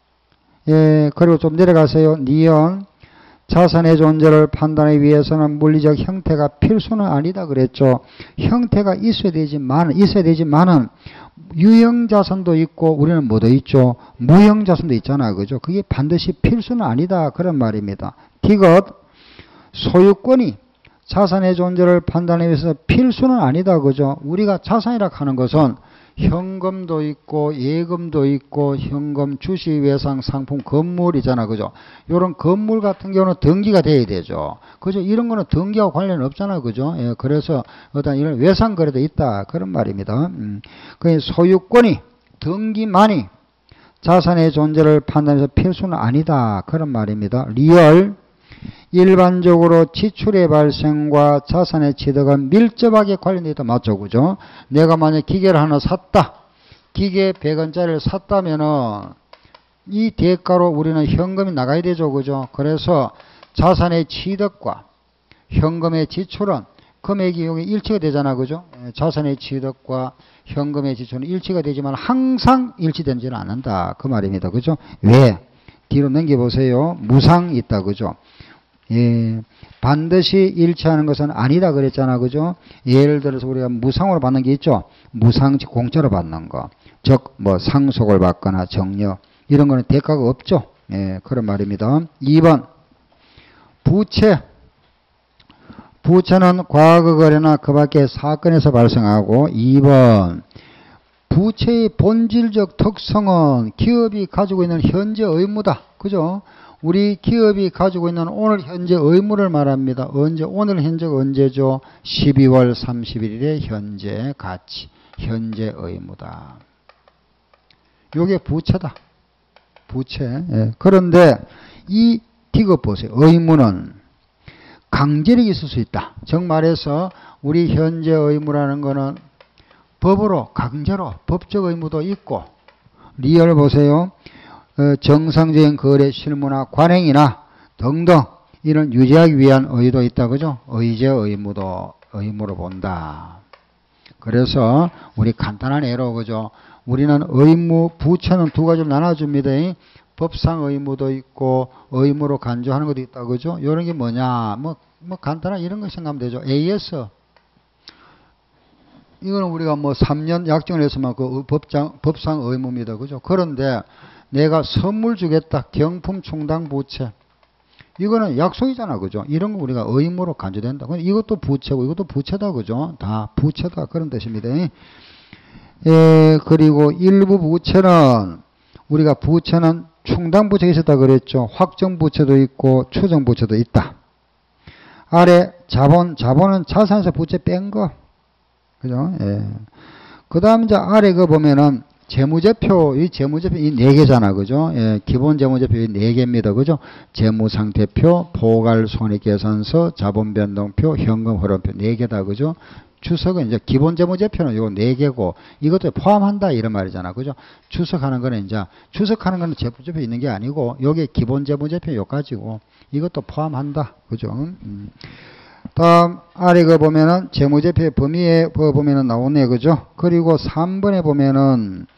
예, 그리고 좀 내려가세요. 니은. 자산의 존재를 판단하기 위해서는 물리적 형태가 필수는 아니다 그랬죠. 형태가 있어야 되지만, 있어야 되지만은 유형자산도 있고 우리는 뭐도 있죠? 무형자산도 있잖아. 그죠? 그게 반드시 필수는 아니다. 그런 말입니다. 디귿. 소유권이 자산의 존재를 판단하기 위해서 필수는 아니다. 그죠? 우리가 자산이라 하는 것은 현금도 있고 예금도 있고 현금, 주식, 외상, 상품, 건물이잖아. 그죠? 이런 건물 같은 경우는 등기가 돼야 되죠. 그죠? 이런 거는 등기하고 관련 없잖아. 그죠? 예, 그래서 어떤 이런 외상 거래도 있다. 그런 말입니다. 음. 그 소유권이 등기만이 자산의 존재를 판단해서 필수는 아니다. 그런 말입니다. 리얼. 일반적으로 지출의 발생과 자산의 취득은 밀접하게 관련되어 있다. 맞죠? 그죠? 내가 만약 기계를 하나 샀다. 기계 백 원짜리를 샀다면은 이 대가로 우리는 현금이 나가야 되죠. 그죠? 그래서 자산의 취득과 현금의 지출은 금액이 여기 일치가 되잖아. 그죠? 자산의 취득과 현금의 지출은 일치가 되지만 항상 일치되지는 않는다. 그 말입니다. 그죠? 왜? 뒤로 넘겨보세요. 무상 있다. 그죠? 예, 반드시 일치하는 것은 아니다 그랬잖아. 그죠? 예를 들어서 우리가 무상으로 받는 게 있죠. 무상 즉 공짜로 받는 거. 즉 뭐 상속을 받거나 정려 이런 거는 대가가 없죠. 예, 그런 말입니다. 이 번 부채. 부채는 과거 거래나 그 밖의 사건에서 발생하고 이 번 부채의 본질적 특성은 기업이 가지고 있는 현재 의무다. 그죠? 우리 기업이 가지고 있는 오늘 현재 의무를 말합니다. 언제, 오늘 현재가 언제죠? 십이월 삼십일일의 현재 가치, 현재 의무다. 요게 부채다. 부채. 예. 그런데 이 디귿 보세요. 의무는 강제력이 있을 수 있다. 즉 말해서 우리 현재 의무라는 거는 법으로 강제로 법적 의무도 있고 리얼 보세요. 어, 정상적인 거래 실무나 관행이나 등등 이런 유지하기 위한 의의도 있다. 그죠? 의제 의무도 의무로 본다. 그래서 우리 간단한 예로 그죠? 우리는 의무 부채는 두 가지로 나눠줍니다. 법상 의무도 있고 의무로 간주하는 것도 있다. 그죠? 이런 게 뭐냐? 뭐, 뭐 간단한 이런 거 생각하면 되죠. 에이에스 이거는 우리가 뭐 삼 년 약정을 해서만 그 법장, 법상 의무입니다. 그죠? 그런데 내가 선물 주겠다. 경품 충당 부채. 이거는 약속이잖아. 그죠? 이런 거 우리가 의무로 간주된다. 이것도 부채고 이것도 부채다. 그죠? 다 부채다. 그런 뜻입니다. 예, 그리고 일부 부채는 우리가 부채는 충당 부채가 있었다 그랬죠. 확정 부채도 있고 추정 부채도 있다. 아래 자본, 자본은 자산에서 부채 뺀 거. 그죠? 예. 그 다음 이제 아래 그 보면은 재무제표, 이 재무제표 이 네 개잖아. 그죠? 예, 기본 재무제표 이 네 개입니다. 그죠? 재무상태표, 포괄손익계산서, 자본변동표, 현금흐름표 네 개다. 그죠? 추석은 이제 기본 재무제표는 요거 네 개고 이것도 포함한다 이런 말이잖아. 그죠? 추석하는 거는 이제 추석하는 거는 재무제표 있는 게 아니고 요게 기본 재무제표 요까지고 이것도 포함한다. 그죠? 음. 다음 아래 거 보면은 재무제표의 범위에 그 보면은 나오네. 그죠? 그리고 삼 번에 보면은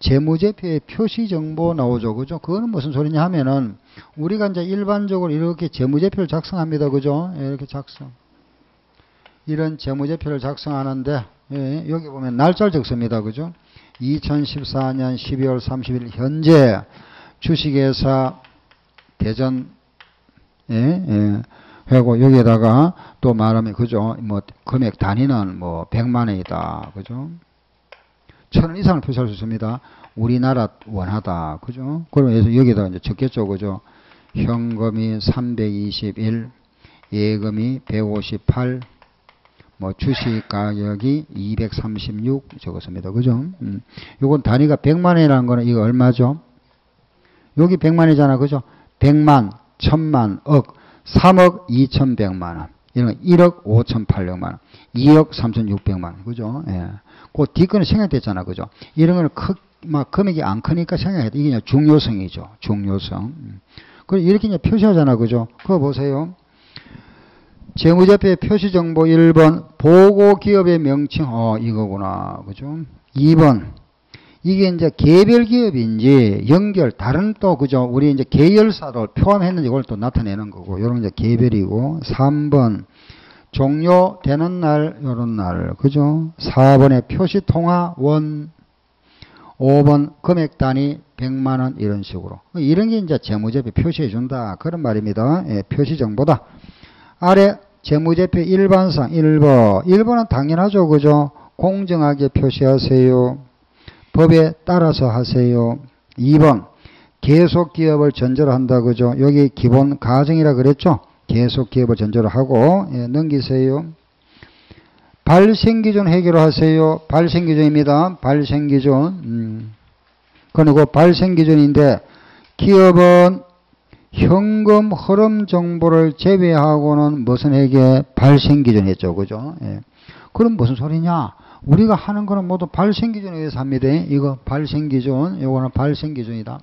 재무제표의 표시 정보 나오죠. 그죠? 그거는 무슨 소리냐 하면은, 우리가 이제 일반적으로 이렇게 재무제표를 작성합니다. 그죠? 예, 이렇게 작성. 이런 재무제표를 작성하는데, 예, 여기 보면 날짜를 적습니다. 그죠? 이천십사 년 십이월 삼십일 현재 주식회사 대전, 예, 예. 하고 여기에다가 또 말하면, 그죠? 뭐, 금액 단위는 뭐, 백만 원이다. 그죠? 천 원 이상을 표시할 수 있습니다. 우리나라 원하다. 그죠? 그래서 여기다가 이제 적겠죠. 그죠? 현금이 삼백이십일, 예금이 백오십팔, 뭐, 주식 가격이 이백삼십육 적었습니다. 그죠? 음. 요건 단위가 백만 원이라는 거는 이거 얼마죠? 여기 백만 원이잖아. 그죠? 백만, 천만, 억, 삼억 이천백만 원. 이런 일억 오천팔백만 원. 이억 삼천육백만 원. 그죠? 예. 그 뒷거는 생략됐잖아. 그죠? 이런 거는 크, 막 금액이 안 크니까 생략했다. 이게 그냥 중요성이죠. 중요성. 음. 그리고 이렇게 이제 표시하잖아. 그죠? 그거 보세요. 재무제표의 표시정보 일 번, 보고기업의 명칭, 어, 이거구나. 그죠? 이 번, 이게 이제 개별 기업인지 연결, 다른 또, 그죠? 우리 이제 계열사를 포함했는지 이걸 또 나타내는 거고, 요런 이제 개별이고, 삼 번, 종료되는 날, 요런 날, 그죠? 사 번에 표시통화 원, 오 번, 금액 단위 백만 원, 이런 식으로. 이런 게 이제 재무제표 표시해준다. 그런 말입니다. 예, 표시정보다. 아래 재무제표 일반상 일 번. 일 번은 당연하죠. 그죠? 공정하게 표시하세요. 법에 따라서 하세요. 이 번. 계속 기업을 전제로 한다. 그죠? 여기 기본 가정이라 그랬죠? 계속 기업을 전제로 하고, 예, 넘기세요. 발생기준 해결하세요. 발생기준입니다. 발생기준. 음. 그리고 발생기준인데, 기업은 현금 흐름 정보를 제외하고는 무슨 회계 발생기준 했죠. 그죠? 예. 그럼 무슨 소리냐? 우리가 하는 거는 모두 발생기준에 의해서 합니다. 이거 발생기준, 이거는 발생기준이다.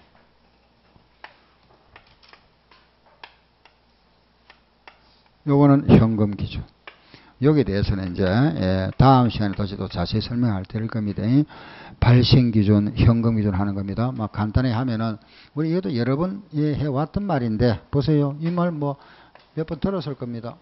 요거는 현금 기준. 여기에 대해서는 이제 예, 다음 시간에 다시 또 자세히 설명할 될 겁니다. 발생 기준, 현금 기준 하는 겁니다. 막 간단히 하면은 우리 이것도 여러 번 예, 해왔던 말인데 보세요. 이 말 뭐 몇 번 들었을 겁니다.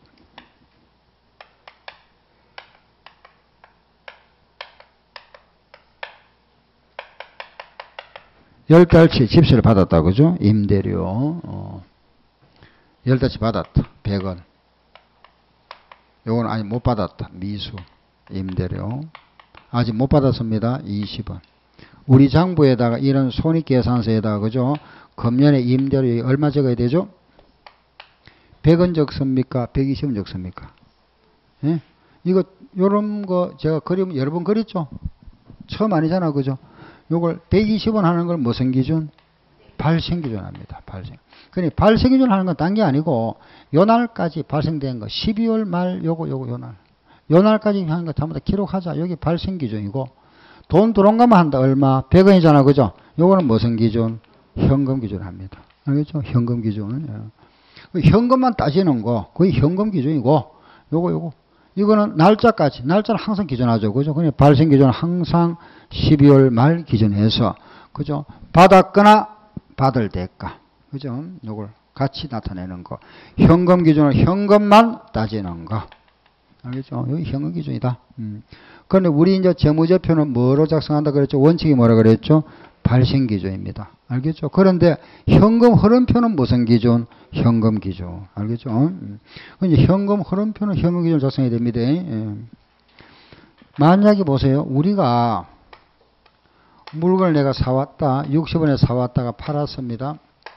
열 달치 집세를 받았다. 그죠? 임대료. 어. 열 달치 받았다. 백 원. 요건 아직 못 받았다. 미수. 임대료. 아직 못 받았습니다. 이십 원. 우리 장부에다가 이런 손익계산서에다가, 그죠? 금년에 임대료 얼마 적어야 되죠? 백 원 적습니까? 백이십 원 적습니까? 예? 이거, 요런 거 제가 그림 여러 번 그렸죠? 처음 아니잖아. 그죠? 요걸 백이십 원 하는 걸 무슨 기준? 발생기준 합니다. 발생. 그러니 발생기준 하는 건 딴 게 아니고, 요 날까지 발생된 거, 십이월 말 요거, 요거, 요 날. 요 날까지 하는 거 전부 다 기록하자. 여기 발생기준이고, 돈 들어온 것만 한다. 얼마? 백 원이잖아. 그죠? 요거는 무슨 기준? 현금 기준 합니다. 알겠죠? 현금 기준. 예. 현금만 따지는 거, 거의 현금 기준이고, 요거, 요거. 이거는 날짜까지, 날짜는 항상 기준하죠. 그죠? 그러니 발생기준은 항상 십이월 말 기준해서, 그죠? 받았거나 받을 대가. 그죠? 요걸 같이 나타내는 거. 현금 기준은 현금만 따지는 거. 알겠죠? 여기 현금 기준이다. 음. 그런데 우리 이제 재무제표는 뭐로 작성한다 그랬죠? 원칙이 뭐라 그랬죠? 발생 기준입니다. 알겠죠? 그런데 현금 흐름표는 무슨 기준? 현금 기준. 알겠죠? 음. 이제 현금 흐름표는 현금 기준을 작성해야 됩니다. 예. 만약에 보세요. 우리가 물건을 내가 사왔다. 육십 원에 사왔다가 팔았습니다.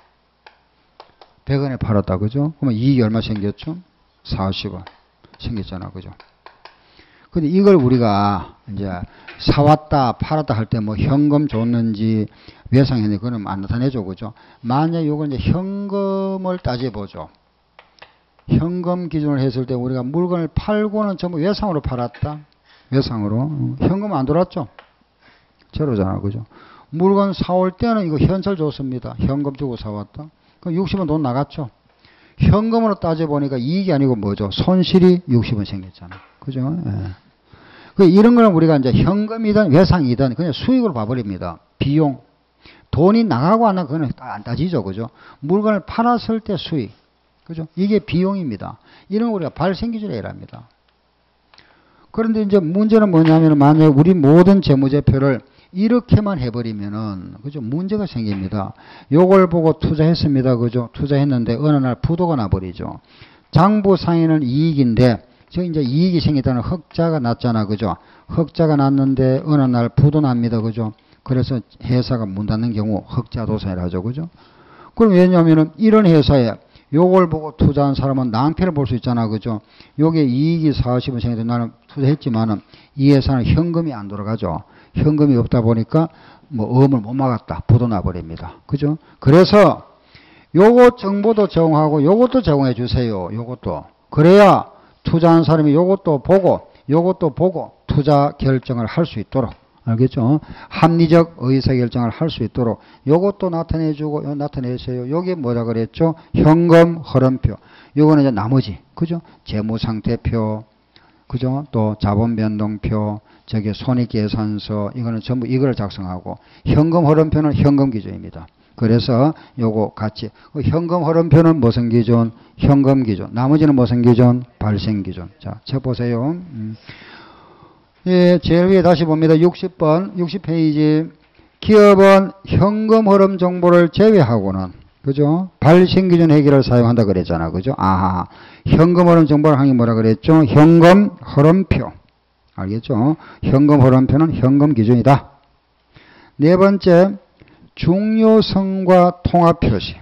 백 원에 팔았다. 그죠? 그러면 이익이 얼마 생겼죠? 사십 원. 생겼잖아. 그죠? 근데 이걸 우리가 이제 사왔다, 팔았다 할 때 뭐 현금 줬는지 외상했는지 그건 안 나타내죠. 그죠? 만약에 이걸 이제 현금을 따져보죠. 현금 기준을 했을 때 우리가 물건을 팔고는 전부 외상으로 팔았다. 외상으로. 현금 안 들어왔죠? 제로잖아. 그죠? 물건 사올 때는 이거 현찰 줬습니다. 현금 주고 사왔다. 그럼 육십 원 돈 나갔죠? 현금으로 따져보니까 이익이 아니고 뭐죠? 손실이 육십 원 생겼잖아. 그죠? 예. 그 이런 거는 우리가 이제 현금이든 외상이든 그냥 수익으로 봐버립니다. 비용. 돈이 나가고 안 나가고 그건 안 따지죠. 그죠? 물건을 팔았을 때 수익. 그죠? 이게 비용입니다. 이런 걸 우리가 발생기준이라고 합니다. 그런데 이제 문제는 뭐냐면 만약에 우리 모든 재무제표를 이렇게만 해버리면은, 그죠? 문제가 생깁니다. 요걸 보고 투자했습니다. 그죠? 투자했는데 어느 날 부도가 나버리죠. 장부상에는 이익인데, 저 이제 이익이 생겼다는 흑자가 났잖아. 그죠? 흑자가 났는데 어느 날 부도 납니다. 그죠? 그래서 회사가 문 닫는 경우 흑자도산이라 하죠. 그죠? 그럼 왜냐면은 이런 회사에 요걸 보고 투자한 사람은 낭패를 볼 수 있잖아. 그죠? 요게 이익이 사십 원 생겨도 나는 투자했지만은 이 회사는 현금이 안 돌아가죠. 현금이 없다 보니까 뭐 어음을 못 막았다. 부도 나버립니다. 그죠? 그래서 요것 정보도 제공하고 요것도 제공해 주세요. 요것도. 그래야 투자한 사람이 요것도 보고 요것도 보고 투자 결정을 할 수 있도록. 알겠죠? 합리적 의사결정을 할 수 있도록 요것도 나타내주고 요 나타내세요. 요게 뭐라 그랬죠? 현금 흐름표. 요거는 이제 나머지. 그죠? 재무상태표. 그죠? 또 자본변동표. 저기 손익계산서. 이거는 전부 이걸 작성하고 현금 흐름표는 현금 기준입니다. 그래서 요거 같이 현금 흐름표는 무슨 기준? 현금 기준. 나머지는 무슨 기준? 발생 기준. 자, 쳐보세요. 음. 예, 제일 위에 다시 봅니다. 육십 번, 육십 페이지. 기업은 현금 흐름 정보를 제외하고는, 그죠? 발생 기준 회계를 사용한다 그랬잖아. 그죠? 아하. 현금 흐름 정보를 하는 게 뭐라 그랬죠? 현금 흐름표. 알겠죠? 현금 흐름표는 현금 기준이다. 네 번째, 중요성과 통합 표시.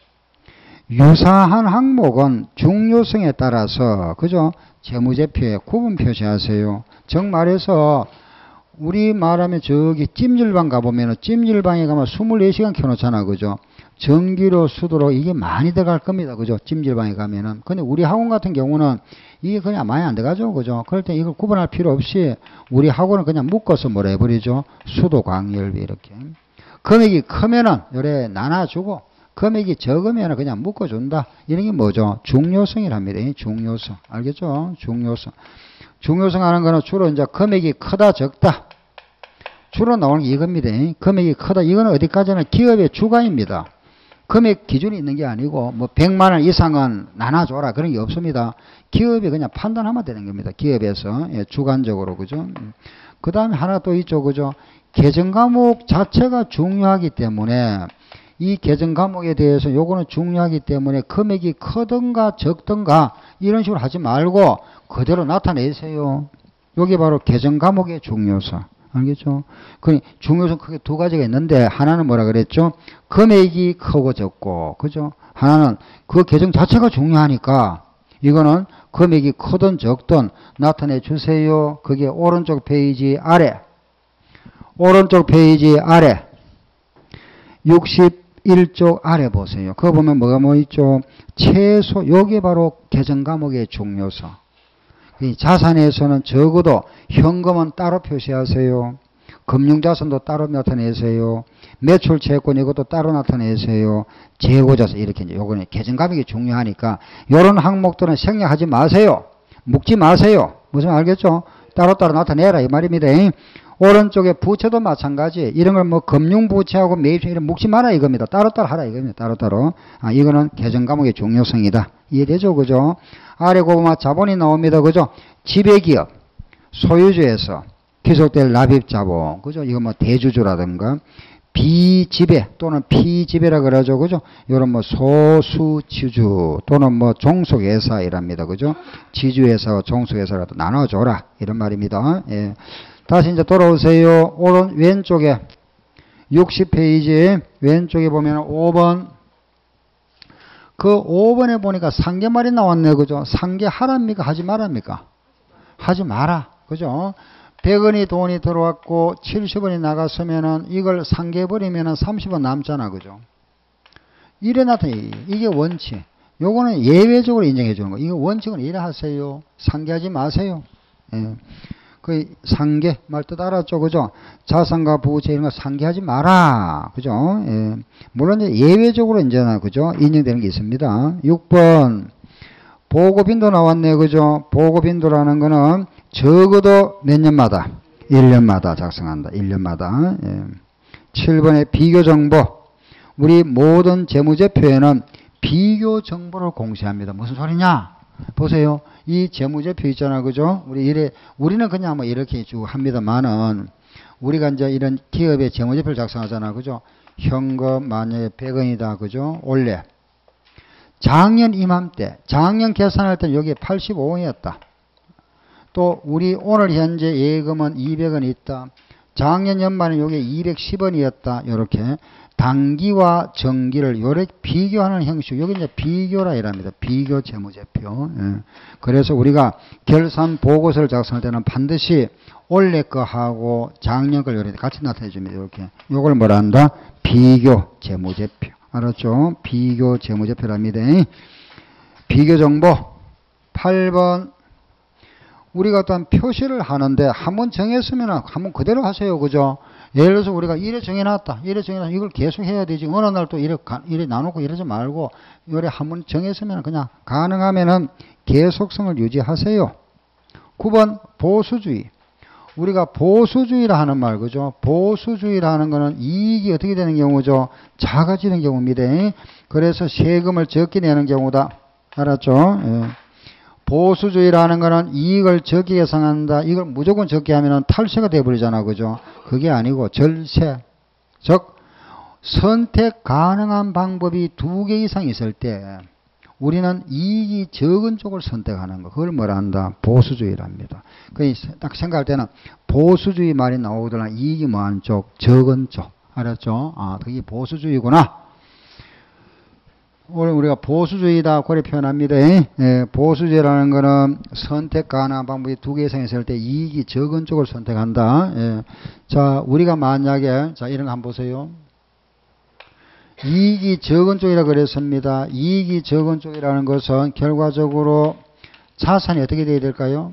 유사한 항목은 중요성에 따라서, 그죠? 재무제표에 구분 표시하세요. 정 말해서 우리 말하면 저기 찜질방 가보면 찜질방에 가면 이십사 시간 켜놓잖아. 그죠? 전기료, 수도로 이게 많이 들어갈 겁니다. 그죠? 찜질방에 가면은. 근데 우리 학원 같은 경우는 이게 그냥 많이 안 들어가죠. 그죠? 그럴 때 이걸 구분할 필요 없이 우리 학원은 그냥 묶어서 뭐라 해버리죠? 수도, 광열비 이렇게. 금액이 크면은 요래 나눠주고 금액이 적으면 그냥 묶어준다. 이런 게 뭐죠? 중요성이랍니다. 중요성. 알겠죠? 중요성. 중요성 하는 거는 주로 이제 금액이 크다, 적다. 주로 나오는 게 이겁니다. 금액이 크다. 이거는 어디까지나 기업의 주관입니다. 금액 기준이 있는 게 아니고, 뭐, 백만 원 이상은 나눠줘라. 그런 게 없습니다. 기업이 그냥 판단하면 되는 겁니다. 기업에서. 예, 주관적으로. 그죠? 그 다음에 하나 또 있죠. 그죠? 계정 과목 자체가 중요하기 때문에, 이 계정 과목에 대해서 요거는 중요하기 때문에 금액이 크든가 적든가 이런 식으로 하지 말고 그대로 나타내세요. 요게 바로 계정 과목의 중요성. 알겠죠? 그 중요성 크게 두 가지가 있는데 하나는 뭐라 그랬죠? 금액이 크고 적고. 그죠? 하나는 그 계정 자체가 중요하니까 이거는 금액이 크든 적든 나타내 주세요. 그게 오른쪽 페이지 아래. 오른쪽 페이지 아래. 육십일 쪽 아래 보세요. 그거 보면 뭐가 뭐 있죠? 최소, 요게 바로 계정 과목의 중요성. 자산에서는 적어도 현금은 따로 표시하세요. 금융자산도 따로 나타내세요. 매출 채권 이것도 따로 나타내세요. 재고자산 이렇게 이제 요거는 계정 과목이 중요하니까 요런 항목들은 생략하지 마세요. 묶지 마세요. 무슨 말 알겠죠? 따로따로 나타내라 이 말입니다. 오른쪽에 부채도 마찬가지. 이런 걸 뭐 금융부채하고 매입채 이런 묶지 마라 이겁니다. 따로따로 하라 이겁니다. 따로따로. 아, 이거는 계정 과목의 중요성이다. 이해되죠? 그죠? 아래 고구마 자본이 나옵니다. 그죠? 지배기업, 소유주에서 귀속될 납입자본. 그죠? 이거 뭐 대주주라든가 비지배 또는 피지배라 그러죠. 그죠? 요런 뭐 소수지주 또는 뭐 종속회사 이랍니다. 그죠? 지주회사와 종속회사라도 나눠줘라. 이런 말입니다. 예. 다시 이제 돌아오세요. 오른 왼쪽에 육십 페이지 왼쪽에 보면 오 번. 그 오 번에 보니까 상계말이 나왔네요. 그죠? 상계하랍니까? 하지 말랍니까? 하지 마라. 그죠? 백 원이 돈이 들어왔고 칠십 원이 나갔으면은 이걸 상계해버리면은 삼십 원 남잖아. 그죠? 이래 나타나. 이게 원칙. 요거는 예외적으로 인정해 주는 거. 이거 원칙은 이래 하세요. 상계하지 마세요. 예. 그 상계 말 뜻 알았죠? 그죠? 자산과 부채 이런 거 상계하지 마라. 그죠? 예. 물론 이제 예외적으로 이제 그죠? 인정되는 게 있습니다. 육 번 보고 빈도 나왔네요. 그죠? 보고 빈도라는 거는 적어도 몇 년마다 일 년마다 작성한다. 일 년마다. 예. 칠 번에 비교정보. 우리 모든 재무제표에는 비교정보를 공시합니다. 무슨 소리냐? 보세요. 이 재무제표 있잖아. 그죠? 우리 이래, 우리는 그냥 뭐 이렇게 쭉 합니다만은, 우리가 이제 이런 기업의 재무제표를 작성하잖아. 그죠? 현금 만약에 백 원이다. 그죠? 원래. 작년 이맘때, 작년 계산할 때는 여기에 팔십오 원이었다. 또 우리 오늘 현재 예금은 이백 원이 있다. 작년 연말에 여기에 이백십 원이었다. 이렇게 단기와 정기를 요렇게 비교하는 형식. 여기 이제 비교라 이랍니다. 비교 재무제표. 예. 그래서 우리가 결산 보고서를 작성할 때는 반드시 올해 거하고 작년 걸 이렇게 같이 나타내 줍니다. 이렇게. 요걸 뭐라 한다? 비교 재무제표. 알았죠? 비교 재무제표랍니다. 비교 정보. 팔 번. 우리가 어떤 표시를 하는데 한번 정했으면 한번 그대로 하세요. 그죠? 예를 들어서 우리가 이래 정해놨다. 이래 정해놨다. 이걸 계속 해야 되지. 어느 날 또 이래, 이래 나누고 이러지 말고, 이래 한번 정했으면 그냥 가능하면은 계속성을 유지하세요. 구 번, 보수주의. 우리가 보수주의라 하는 말, 그죠? 보수주의라는 거는 이익이 어떻게 되는 경우죠? 작아지는 경우입니다. 그래서 세금을 적게 내는 경우다. 알았죠? 예. 보수주의라는 거는 이익을 적게 예상한다. 이걸 무조건 적게 하면 탈세가 돼버리잖아. 그죠? 그게 아니고 절세. 즉, 선택 가능한 방법이 두 개 이상 있을 때 우리는 이익이 적은 쪽을 선택하는 거. 그걸 뭐라 한다? 보수주의랍니다. 딱 생각할 때는 보수주의 말이 나오더라. 이익이 뭐하는 쪽? 적은 쪽. 알았죠? 아, 그게 보수주의구나. 오늘 우리가 보수주의다 그렇게 표현합니다. 예, 보수주의라는 거는 선택 가능한 방법이 두 개 이상 있을 때 이익이 적은 쪽을 선택한다. 예. 자, 우리가 만약에 자 이런 거 한번 보세요. 이익이 적은 쪽이라 그랬습니다. 이익이 적은 쪽이라는 것은 결과적으로 자산이 어떻게 돼야 될까요?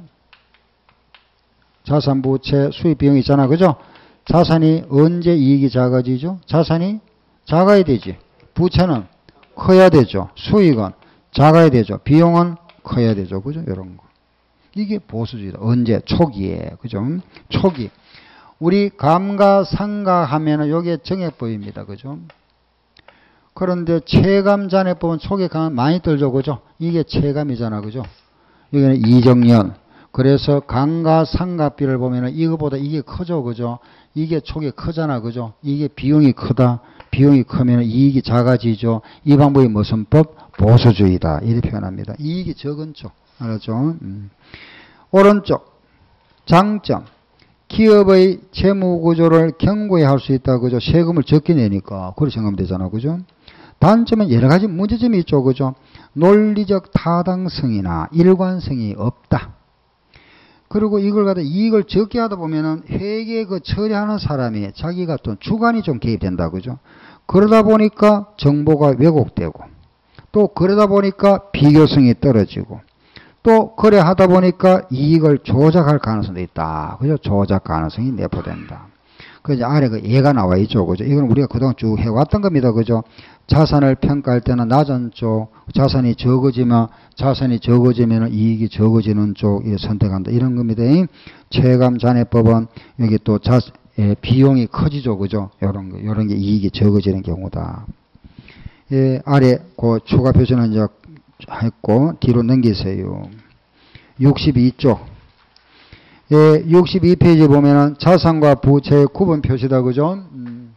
자산, 부채, 수입 비용이 있잖아. 그죠? 자산이 언제 이익이 작아지죠? 자산이 작아야 되지. 부채는 커야 되죠. 수익은 작아야 되죠. 비용은 커야 되죠. 그죠? 이런 거. 이게 보수주의다. 언제? 초기에. 그죠? 초기. 우리 감가상가 하면은 요게 정액법입니다. 그죠? 그런데 체감잔액법은 초기에 가면 많이 떨죠. 그죠? 이게 체감이잖아. 그죠? 여기는 이정년. 그래서 감가상각비를 보면은 이거보다 이게 크죠. 그죠? 이게 초기에 크잖아. 그죠? 이게 비용이 크다. 비용이 크면 이익이 작아지죠. 이 방법이 무슨 법? 보수주의다. 이렇게 표현합니다. 이익이 적은 쪽. 알았죠? 음. 오른쪽. 장점. 기업의 재무구조를 견고히 할 수 있다. 그죠? 세금을 적게 내니까. 그렇게 생각하면 되잖아. 그죠? 단점은 여러 가지 문제점이 있죠. 그죠? 논리적 타당성이나 일관성이 없다. 그리고 이걸 갖다 이익을 적게 하다 보면은 회계 그 처리하는 사람이 자기가 또 주관이 좀 개입된다. 그죠? 그러다 보니까 정보가 왜곡되고 또 그러다 보니까 비교성이 떨어지고 또 그래 하다 보니까 이익을 조작할 가능성도 있다. 그죠? 조작 가능성이 내포된다. 그 이제 아래 그 예가 나와 있죠. 그죠? 이건 우리가 그동안 쭉 해왔던 겁니다. 그죠? 자산을 평가할 때는 낮은 쪽, 자산이 적어지면, 자산이 적어지면 이익이 적어지는 쪽을 선택한다. 이런 겁니다. 체감잔액법은 여기 또 자, 예, 비용이 커지죠. 그죠? 요런 거, 요런 게 이익이 적어지는 경우다. 예, 아래 그 추가 표시는 이제 했고, 뒤로 넘기세요. 육십이 쪽. 예, 육십이 페이지 보면은 자산과 부채의 구분 표시다. 그죠? 음.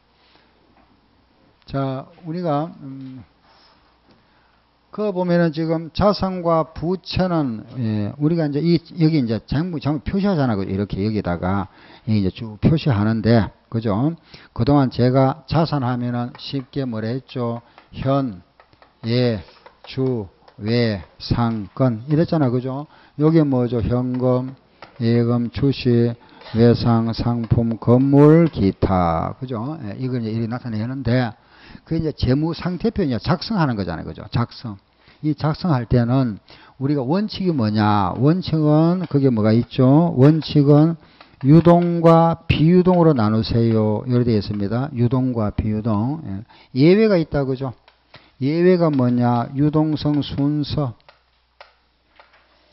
자, 우리가, 음, 그거 보면은 지금 자산과 부채는, 예, 우리가 이제 이, 여기 이제 전부, 전부 표시하잖아. 그죠? 이렇게 여기다가, 이제 쭉 표시하는데, 그죠? 그동안 제가 자산 하면은 쉽게 뭐라 했죠? 현, 예, 주, 외, 상, 건. 이랬잖아. 그죠? 여기 뭐죠? 현금, 예금, 주식, 외상, 상품, 건물, 기타. 그죠? 예, 이걸 이제 이렇게 나타내는데, 그 이제 재무 상태표 이제 작성하는 거잖아요. 그죠? 작성. 이 작성할 때는 우리가 원칙이 뭐냐? 원칙은 그게 뭐가 있죠? 원칙은 유동과 비유동으로 나누세요. 이렇게 되어 있습니다. 유동과 비유동. 예. 예외가 있다. 그죠? 예외가 뭐냐? 유동성 순서.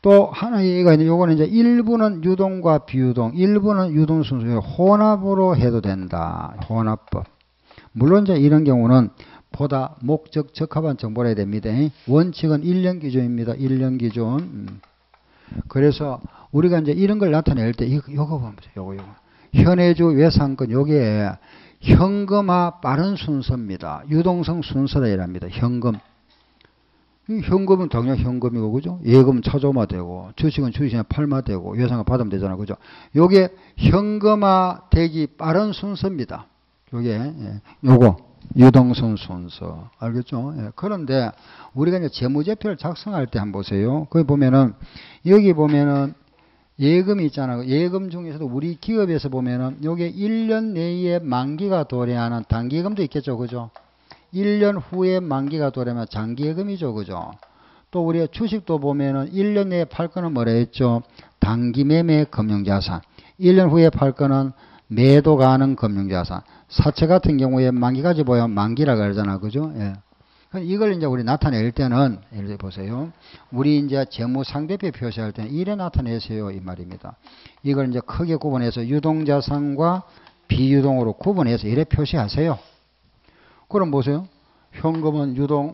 또 하나 얘기가 있는데 요거는 이제 일부는 유동과 비유동, 일부는 유동 순수 혼합으로 해도 된다. 혼합법. 물론 이제 이런 경우는 보다 목적 적합한 정보를 해야 됩니다. 원칙은 일 년 기준입니다. 일 년 기준. 그래서 우리가 이제 이런 걸 나타낼 때 이거, 요거 보면 요거 요거. 현해주 외상권 요게 현금화 빠른 순서입니다. 유동성 순서라 이랍니다. 현금. 현금은 당연히 현금이고, 그죠? 예금 차조화되고, 주식은 주식에 팔마되고, 외상을 받으면 되잖아, 그죠? 요게 현금화 되기 빠른 순서입니다. 요게, 예, 요거, 유동성 순서. 알겠죠? 예, 그런데, 우리가 이제 재무제표를 작성할 때 한번 보세요. 거기 보면은, 여기 보면은, 예금이 있잖아요. 예금 중에서도 우리 기업에서 보면은, 요게 일 년 내에 만기가 도래하는 단기예금도 있겠죠, 그죠? 일 년 후에 만기가 도래하면 장기예금이죠, 그죠? 또 우리가 주식도 보면은 일 년 내에 팔 거는 뭐라 했죠? 단기매매 금융자산. 일 년 후에 팔 거는 매도 가능 금융자산. 사채 같은 경우에 만기까지 보면 만기라 그러잖아, 그죠? 예. 이걸 이제 우리 나타낼 때는, 예를 들어 보세요. 우리 이제 재무상대표 표시할 때는 이래 나타내세요, 이 말입니다. 이걸 이제 크게 구분해서 유동자산과 비유동으로 구분해서 이래 표시하세요. 그럼 보세요. 현금은 유동,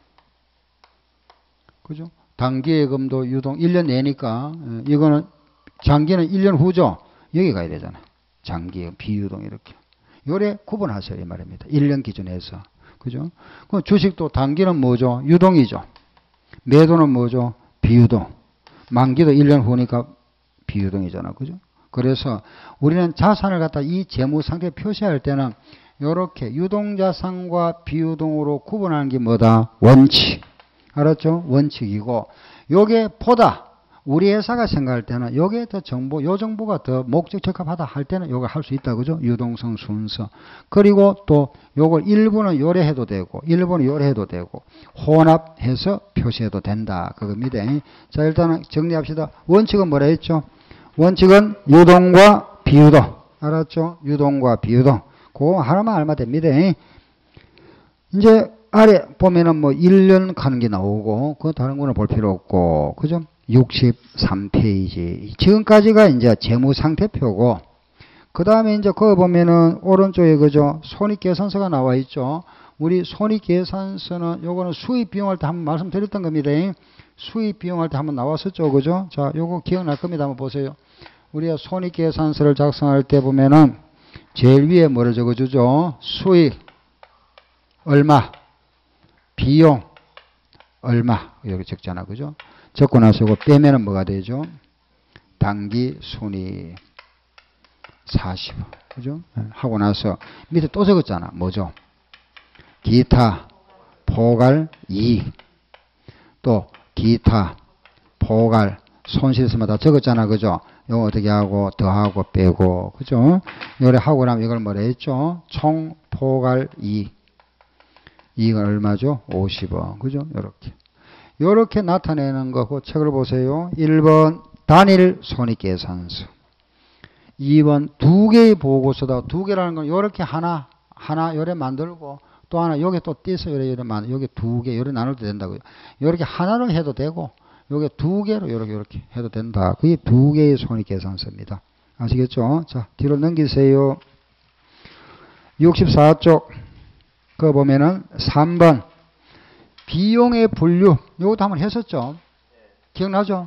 그죠? 단기예금도 유동, 일 년 내니까, 이거는, 장기는 일 년 후죠? 여기 가야 되잖아. 장기예금, 비유동, 이렇게. 요래 구분하세요, 이 말입니다. 일 년 기준에서. 그죠? 그럼 주식도 단기는 뭐죠? 유동이죠. 매도는 뭐죠? 비유동. 만기도 일 년 후니까 비유동이잖아. 그죠? 그래서 우리는 자산을 갖다 이 재무상태 표시할 때는 요렇게 유동자산과 비유동으로 구분하는 게 뭐다? 원칙. 알았죠? 원칙이고, 요게 보다 우리 회사가 생각할 때는 요게 더 정보, 요 정보가 더 목적 적합하다 할 때는 요거 할 수 있다. 그죠? 유동성 순서. 그리고 또 요걸 일부는 요래 해도 되고, 일부는 요래 해도 되고, 혼합해서 표시해도 된다. 그겁니다. 자, 일단은 정리합시다. 원칙은 뭐라 했죠? 원칙은 유동과 비유동. 알았죠? 유동과 비유동. 그거 하나만 알면 됩니다. 이제 아래 보면은 뭐 일 년 가는 게 나오고, 그 다른 거는 볼 필요 없고, 그죠? 육십삼 페이지. 지금까지가 이제 재무상태표고, 그 다음에 이제 그거 보면은 오른쪽에 그죠? 손익계산서가 나와 있죠? 우리 손익계산서는 요거는 수입비용할 때 한번 말씀드렸던 겁니다. 수입비용할 때 한번 나왔었죠? 그죠? 자, 요거 기억날 겁니다. 한번 보세요. 우리가 손익계산서를 작성할 때 보면은 제일 위에 뭐를 적어주죠? 수익 얼마, 비용 얼마 이렇게 적잖아, 그죠? 적고 나서 이거 빼면은 뭐가 되죠? 당기 순이익 사십, 그죠? 하고 나서 밑에 또 적었잖아. 뭐죠? 기타 포괄 이익, 또 기타 포괄 손실수마다 적었잖아, 그죠? 이거 어떻게 하고 더하고 빼고, 그죠? 요래 하고 나면 이걸 뭐라 했죠? 총 포괄 이익. 이익은 얼마죠? 오십 원. 그죠? 요렇게. 요렇게 나타내는 거고, 책을 보세요. 일 번 단일 손익계산서. 이 번 두 개의 보고서다. 두 개라는 건 요렇게 하나, 하나 요래 만들고, 또 하나 요게 또 띄서 요래 요래 만, 요게 두 개, 요래 나눠도 된다고요. 요렇게 하나로 해도 되고, 요게 두 개로 요렇게 요렇게 해도 된다. 그게 두 개의 손익계산서입니다. 아시겠죠? 자, 뒤로 넘기세요. 육십사 쪽. 그거 보면은 삼 번 비용의 분류. 요것도 한번 했었죠? 기억나죠?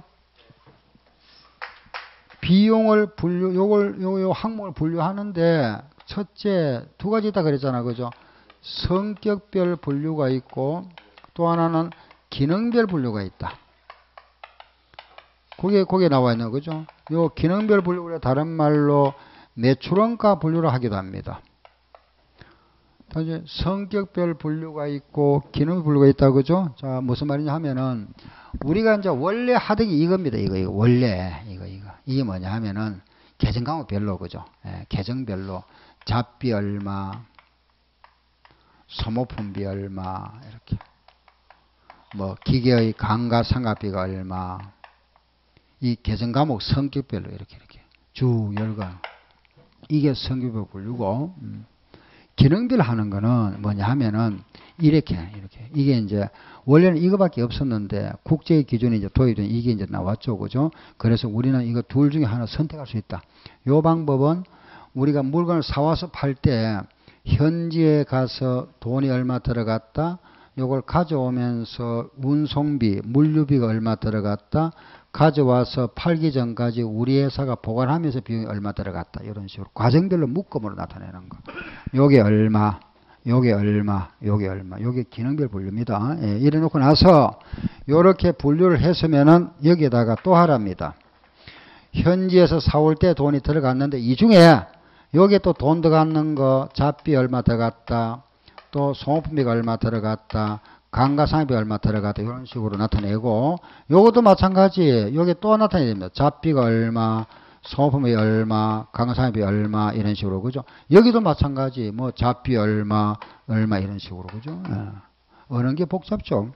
비용을 분류, 요걸, 요, 요 항목을 분류하는데, 첫째, 두 가지 있다 그랬잖아. 그죠? 성격별 분류가 있고, 또 하나는 기능별 분류가 있다. 그게, 그게 나와 있는 거죠? 요 기능별 분류를 다른 말로 매출원가 분류를 하기도 합니다. 이제 성격별 분류가 있고 기능 분류가 있다, 그죠? 자, 무슨 말이냐 하면은 우리가 이제 원래 하던 게 이겁니다. 이거 이거 원래 이거 이거 이게 뭐냐 하면은 계정 과목별로, 그죠? 예, 계정별로 잡비 얼마, 소모품비 얼마, 이렇게 뭐 기계의 감가상각비가 얼마, 이 계정 과목 성격별로 이렇게 이렇게 주 열간 이게 성격별 분류고. 음. 기능별 하는 거는 뭐냐 하면은 이렇게 이렇게 이게 이제 원래는 이거밖에 없었는데 국제 기준이 이제 도입된 이게 이제 나왔죠, 그죠? 그래서 우리는 이거 둘 중에 하나 선택할 수 있다. 요 방법은 우리가 물건을 사와서 팔 때 현지에 가서 돈이 얼마 들어갔다, 요걸 가져오면서 운송비, 물류비가 얼마 들어갔다, 가져와서 팔기 전까지 우리 회사가 보관하면서 비용이 얼마 들어갔다, 이런 식으로 과정별로 묶음으로 나타내는 거. 요게 얼마, 요게 얼마, 요게 얼마, 요게 기능별 분류입니다. 예, 이래 놓고 나서 요렇게 분류를 했으면은 여기에다가 또 하랍니다. 현지에서 사올 때 돈이 들어갔는데 이 중에 여기에 또 돈 들어가는 거, 잡비 얼마 들어갔다, 또 소모품비가 얼마 들어갔다, 감가상각비 얼마 들어갔다, 이런 식으로 나타내고, 요것도 마찬가지, 여기 또 나타내야 됩니다. 잡비가 얼마, 소모품비 얼마, 감가상각비 얼마, 이런 식으로, 그죠? 여기도 마찬가지, 뭐 잡비 얼마, 얼마, 이런 식으로, 그죠? 예. 어느 게 복잡죠?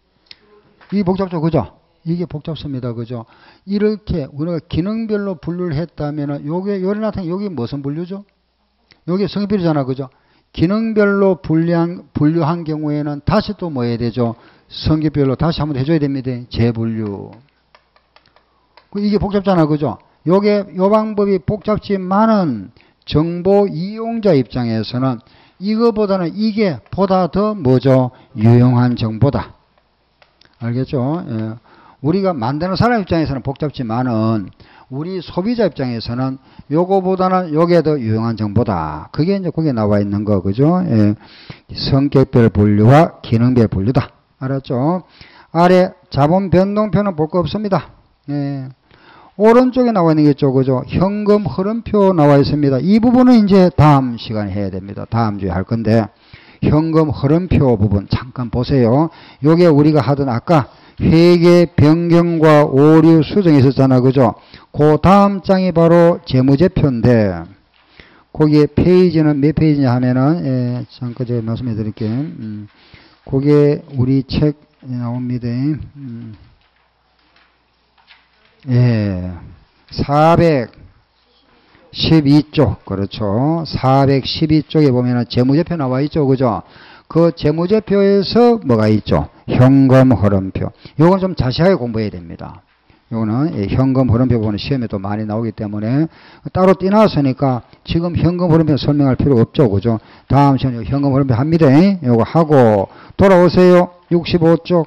이 복잡죠, 그죠? 이게 복잡습니다. 그죠? 이렇게 우리가 기능별로 분류를 했다면은 요게 요래 나타나 여기 무슨 분류죠? 요게 성별이잖아. 그죠? 기능별로 분류한 분류한 경우에는 다시 또 뭐 해야 되죠? 성별별로 다시 한번 해줘야 됩니다. 재분류. 이게 복잡잖아. 그죠? 요게 요 방법이 복잡지만은 정보 이용자 입장에서는 이거보다는 이게 보다 더 뭐죠? 유용한 정보다. 알겠죠? 예. 우리가 만드는 사람 입장에서는 복잡지만은 우리 소비자 입장에서는 요거보다는 요게 더 유용한 정보다. 그게 이제 거기에 나와 있는 거, 그죠? 예. 성격별 분류와 기능별 분류다. 알았죠? 아래 자본 변동표는 볼 거 없습니다. 예. 오른쪽에 나와 있는 게 있죠, 그죠? 현금 흐름표 나와 있습니다. 이 부분은 이제 다음 시간에 해야 됩니다. 다음 주에 할 건데, 현금 흐름표 부분 잠깐 보세요. 요게 우리가 하던 아까 회계 변경과 오류 수정이 있었잖아. 그죠? 그 다음 장이 바로 재무제표인데, 거기에 페이지는 몇 페이지냐 하면은, 예, 잠깐 제가 말씀해 드릴게요. 음, 그게 우리 책에 나옵니다. 음, 예, 사백십이 쪽, 그렇죠. 사백십이 쪽에 보면은 재무제표 나와 있죠. 그죠? 그 재무제표에서 뭐가 있죠? 현금 흐름표. 요건 좀 자세하게 공부해야 됩니다. 요거는 현금 흐름표 부분은 시험에도 많이 나오기 때문에 따로 띄놨으니까 지금 현금 흐름표 설명할 필요가 없죠. 그죠? 다음 시간에 현금 흐름표 합니다. 요거 하고 돌아오세요. 육십오 쪽.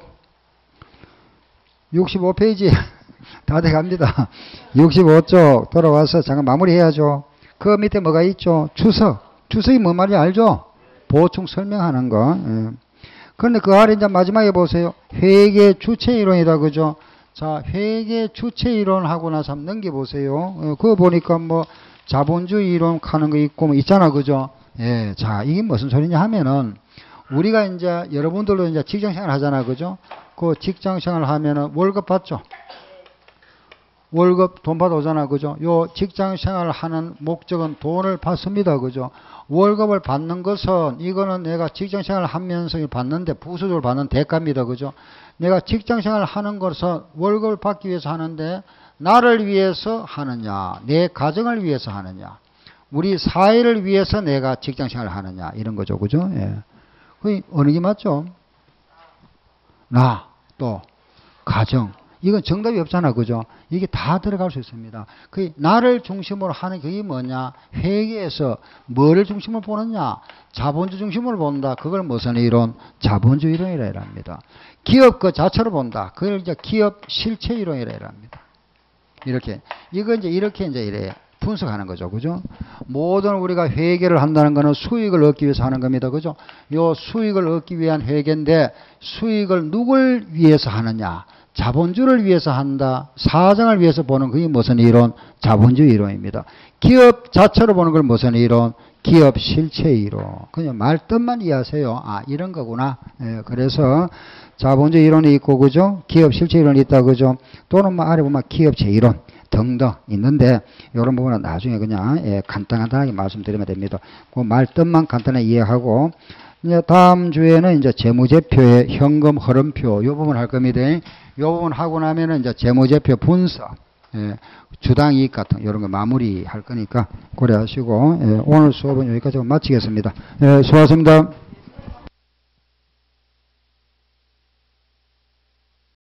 육십오 페이지. 다 돼갑니다. 육십오 쪽 돌아와서 잠깐 마무리해야죠. 그 밑에 뭐가 있죠? 추석. 추석이 뭔 말인지 알죠? 보충 설명하는 거. 예. 그런데 그 아래 이제 마지막에 보세요. 회계 주체 이론이다. 그죠? 자, 회계 주체 이론 하고 나서 한번 넘겨보세요. 어, 그거 보니까 뭐 자본주의 이론 하는 거 있고 뭐 있잖아. 그죠? 예. 자, 이게 무슨 소리냐 하면은 우리가 이제 여러분들도 이제 직장 생활 하잖아. 그죠? 그 직장 생활 하면은 월급 받죠? 월급 돈 받아오잖아. 그죠? 요 직장 생활을 하는 목적은 돈을 받습니다. 그죠? 월급을 받는 것은 이거는 내가 직장 생활을 하면서 받는데 부수적으로 받는 대가입니다. 그죠? 내가 직장 생활을 하는 것은 월급을 받기 위해서 하는데 나를 위해서 하느냐, 내 가정을 위해서 하느냐, 우리 사회를 위해서 내가 직장 생활을 하느냐, 이런 거죠. 그죠? 예. 그 어느 게 맞죠? 나, 또 가정. 이건 정답이 없잖아. 그죠? 이게 다 들어갈 수 있습니다. 그 나를 중심으로 하는 그게 뭐냐? 회계에서 뭐를 중심으로 보느냐? 자본주 중심으로 본다. 그걸 무슨 이론? 자본주 이론이라 합니다. 기업 그 자체로 본다. 그걸 이제 기업 실체 이론이라 합니다. 이렇게. 이거 이제 이렇게 이제 이래 분석하는 거죠. 그죠? 모든 우리가 회계를 한다는 거는 수익을 얻기 위해서 하는 겁니다. 그죠? 요 수익을 얻기 위한 회계인데 수익을 누굴 위해서 하느냐? 자본주를 위해서 한다. 사정을 위해서 보는 그게 무슨 이론? 자본주의 이론입니다. 기업 자체로 보는 걸 무슨 이론? 기업 실체 이론. 그냥 말뜻만 이해하세요. 아, 이런 거구나. 예, 그래서 자본주의 이론이 있고, 그죠? 기업 실체 이론이 있다, 그죠? 또는 뭐 아래 보면 기업체 이론 등등 있는데, 이런 부분은 나중에 그냥 예, 간단하게 말씀드리면 됩니다. 그 말뜻만 간단하게 이해하고, 이제 다음 주에는 이제 재무제표의 현금 흐름표 요 부분 할 겁니다. 요 부분 하고 나면은 이제 재무제표 분석, 예, 주당 이익 같은 이런 거 마무리할 거니까 고려하시고 예, 오늘 수업은 여기까지 마치겠습니다. 예, 수고하셨습니다.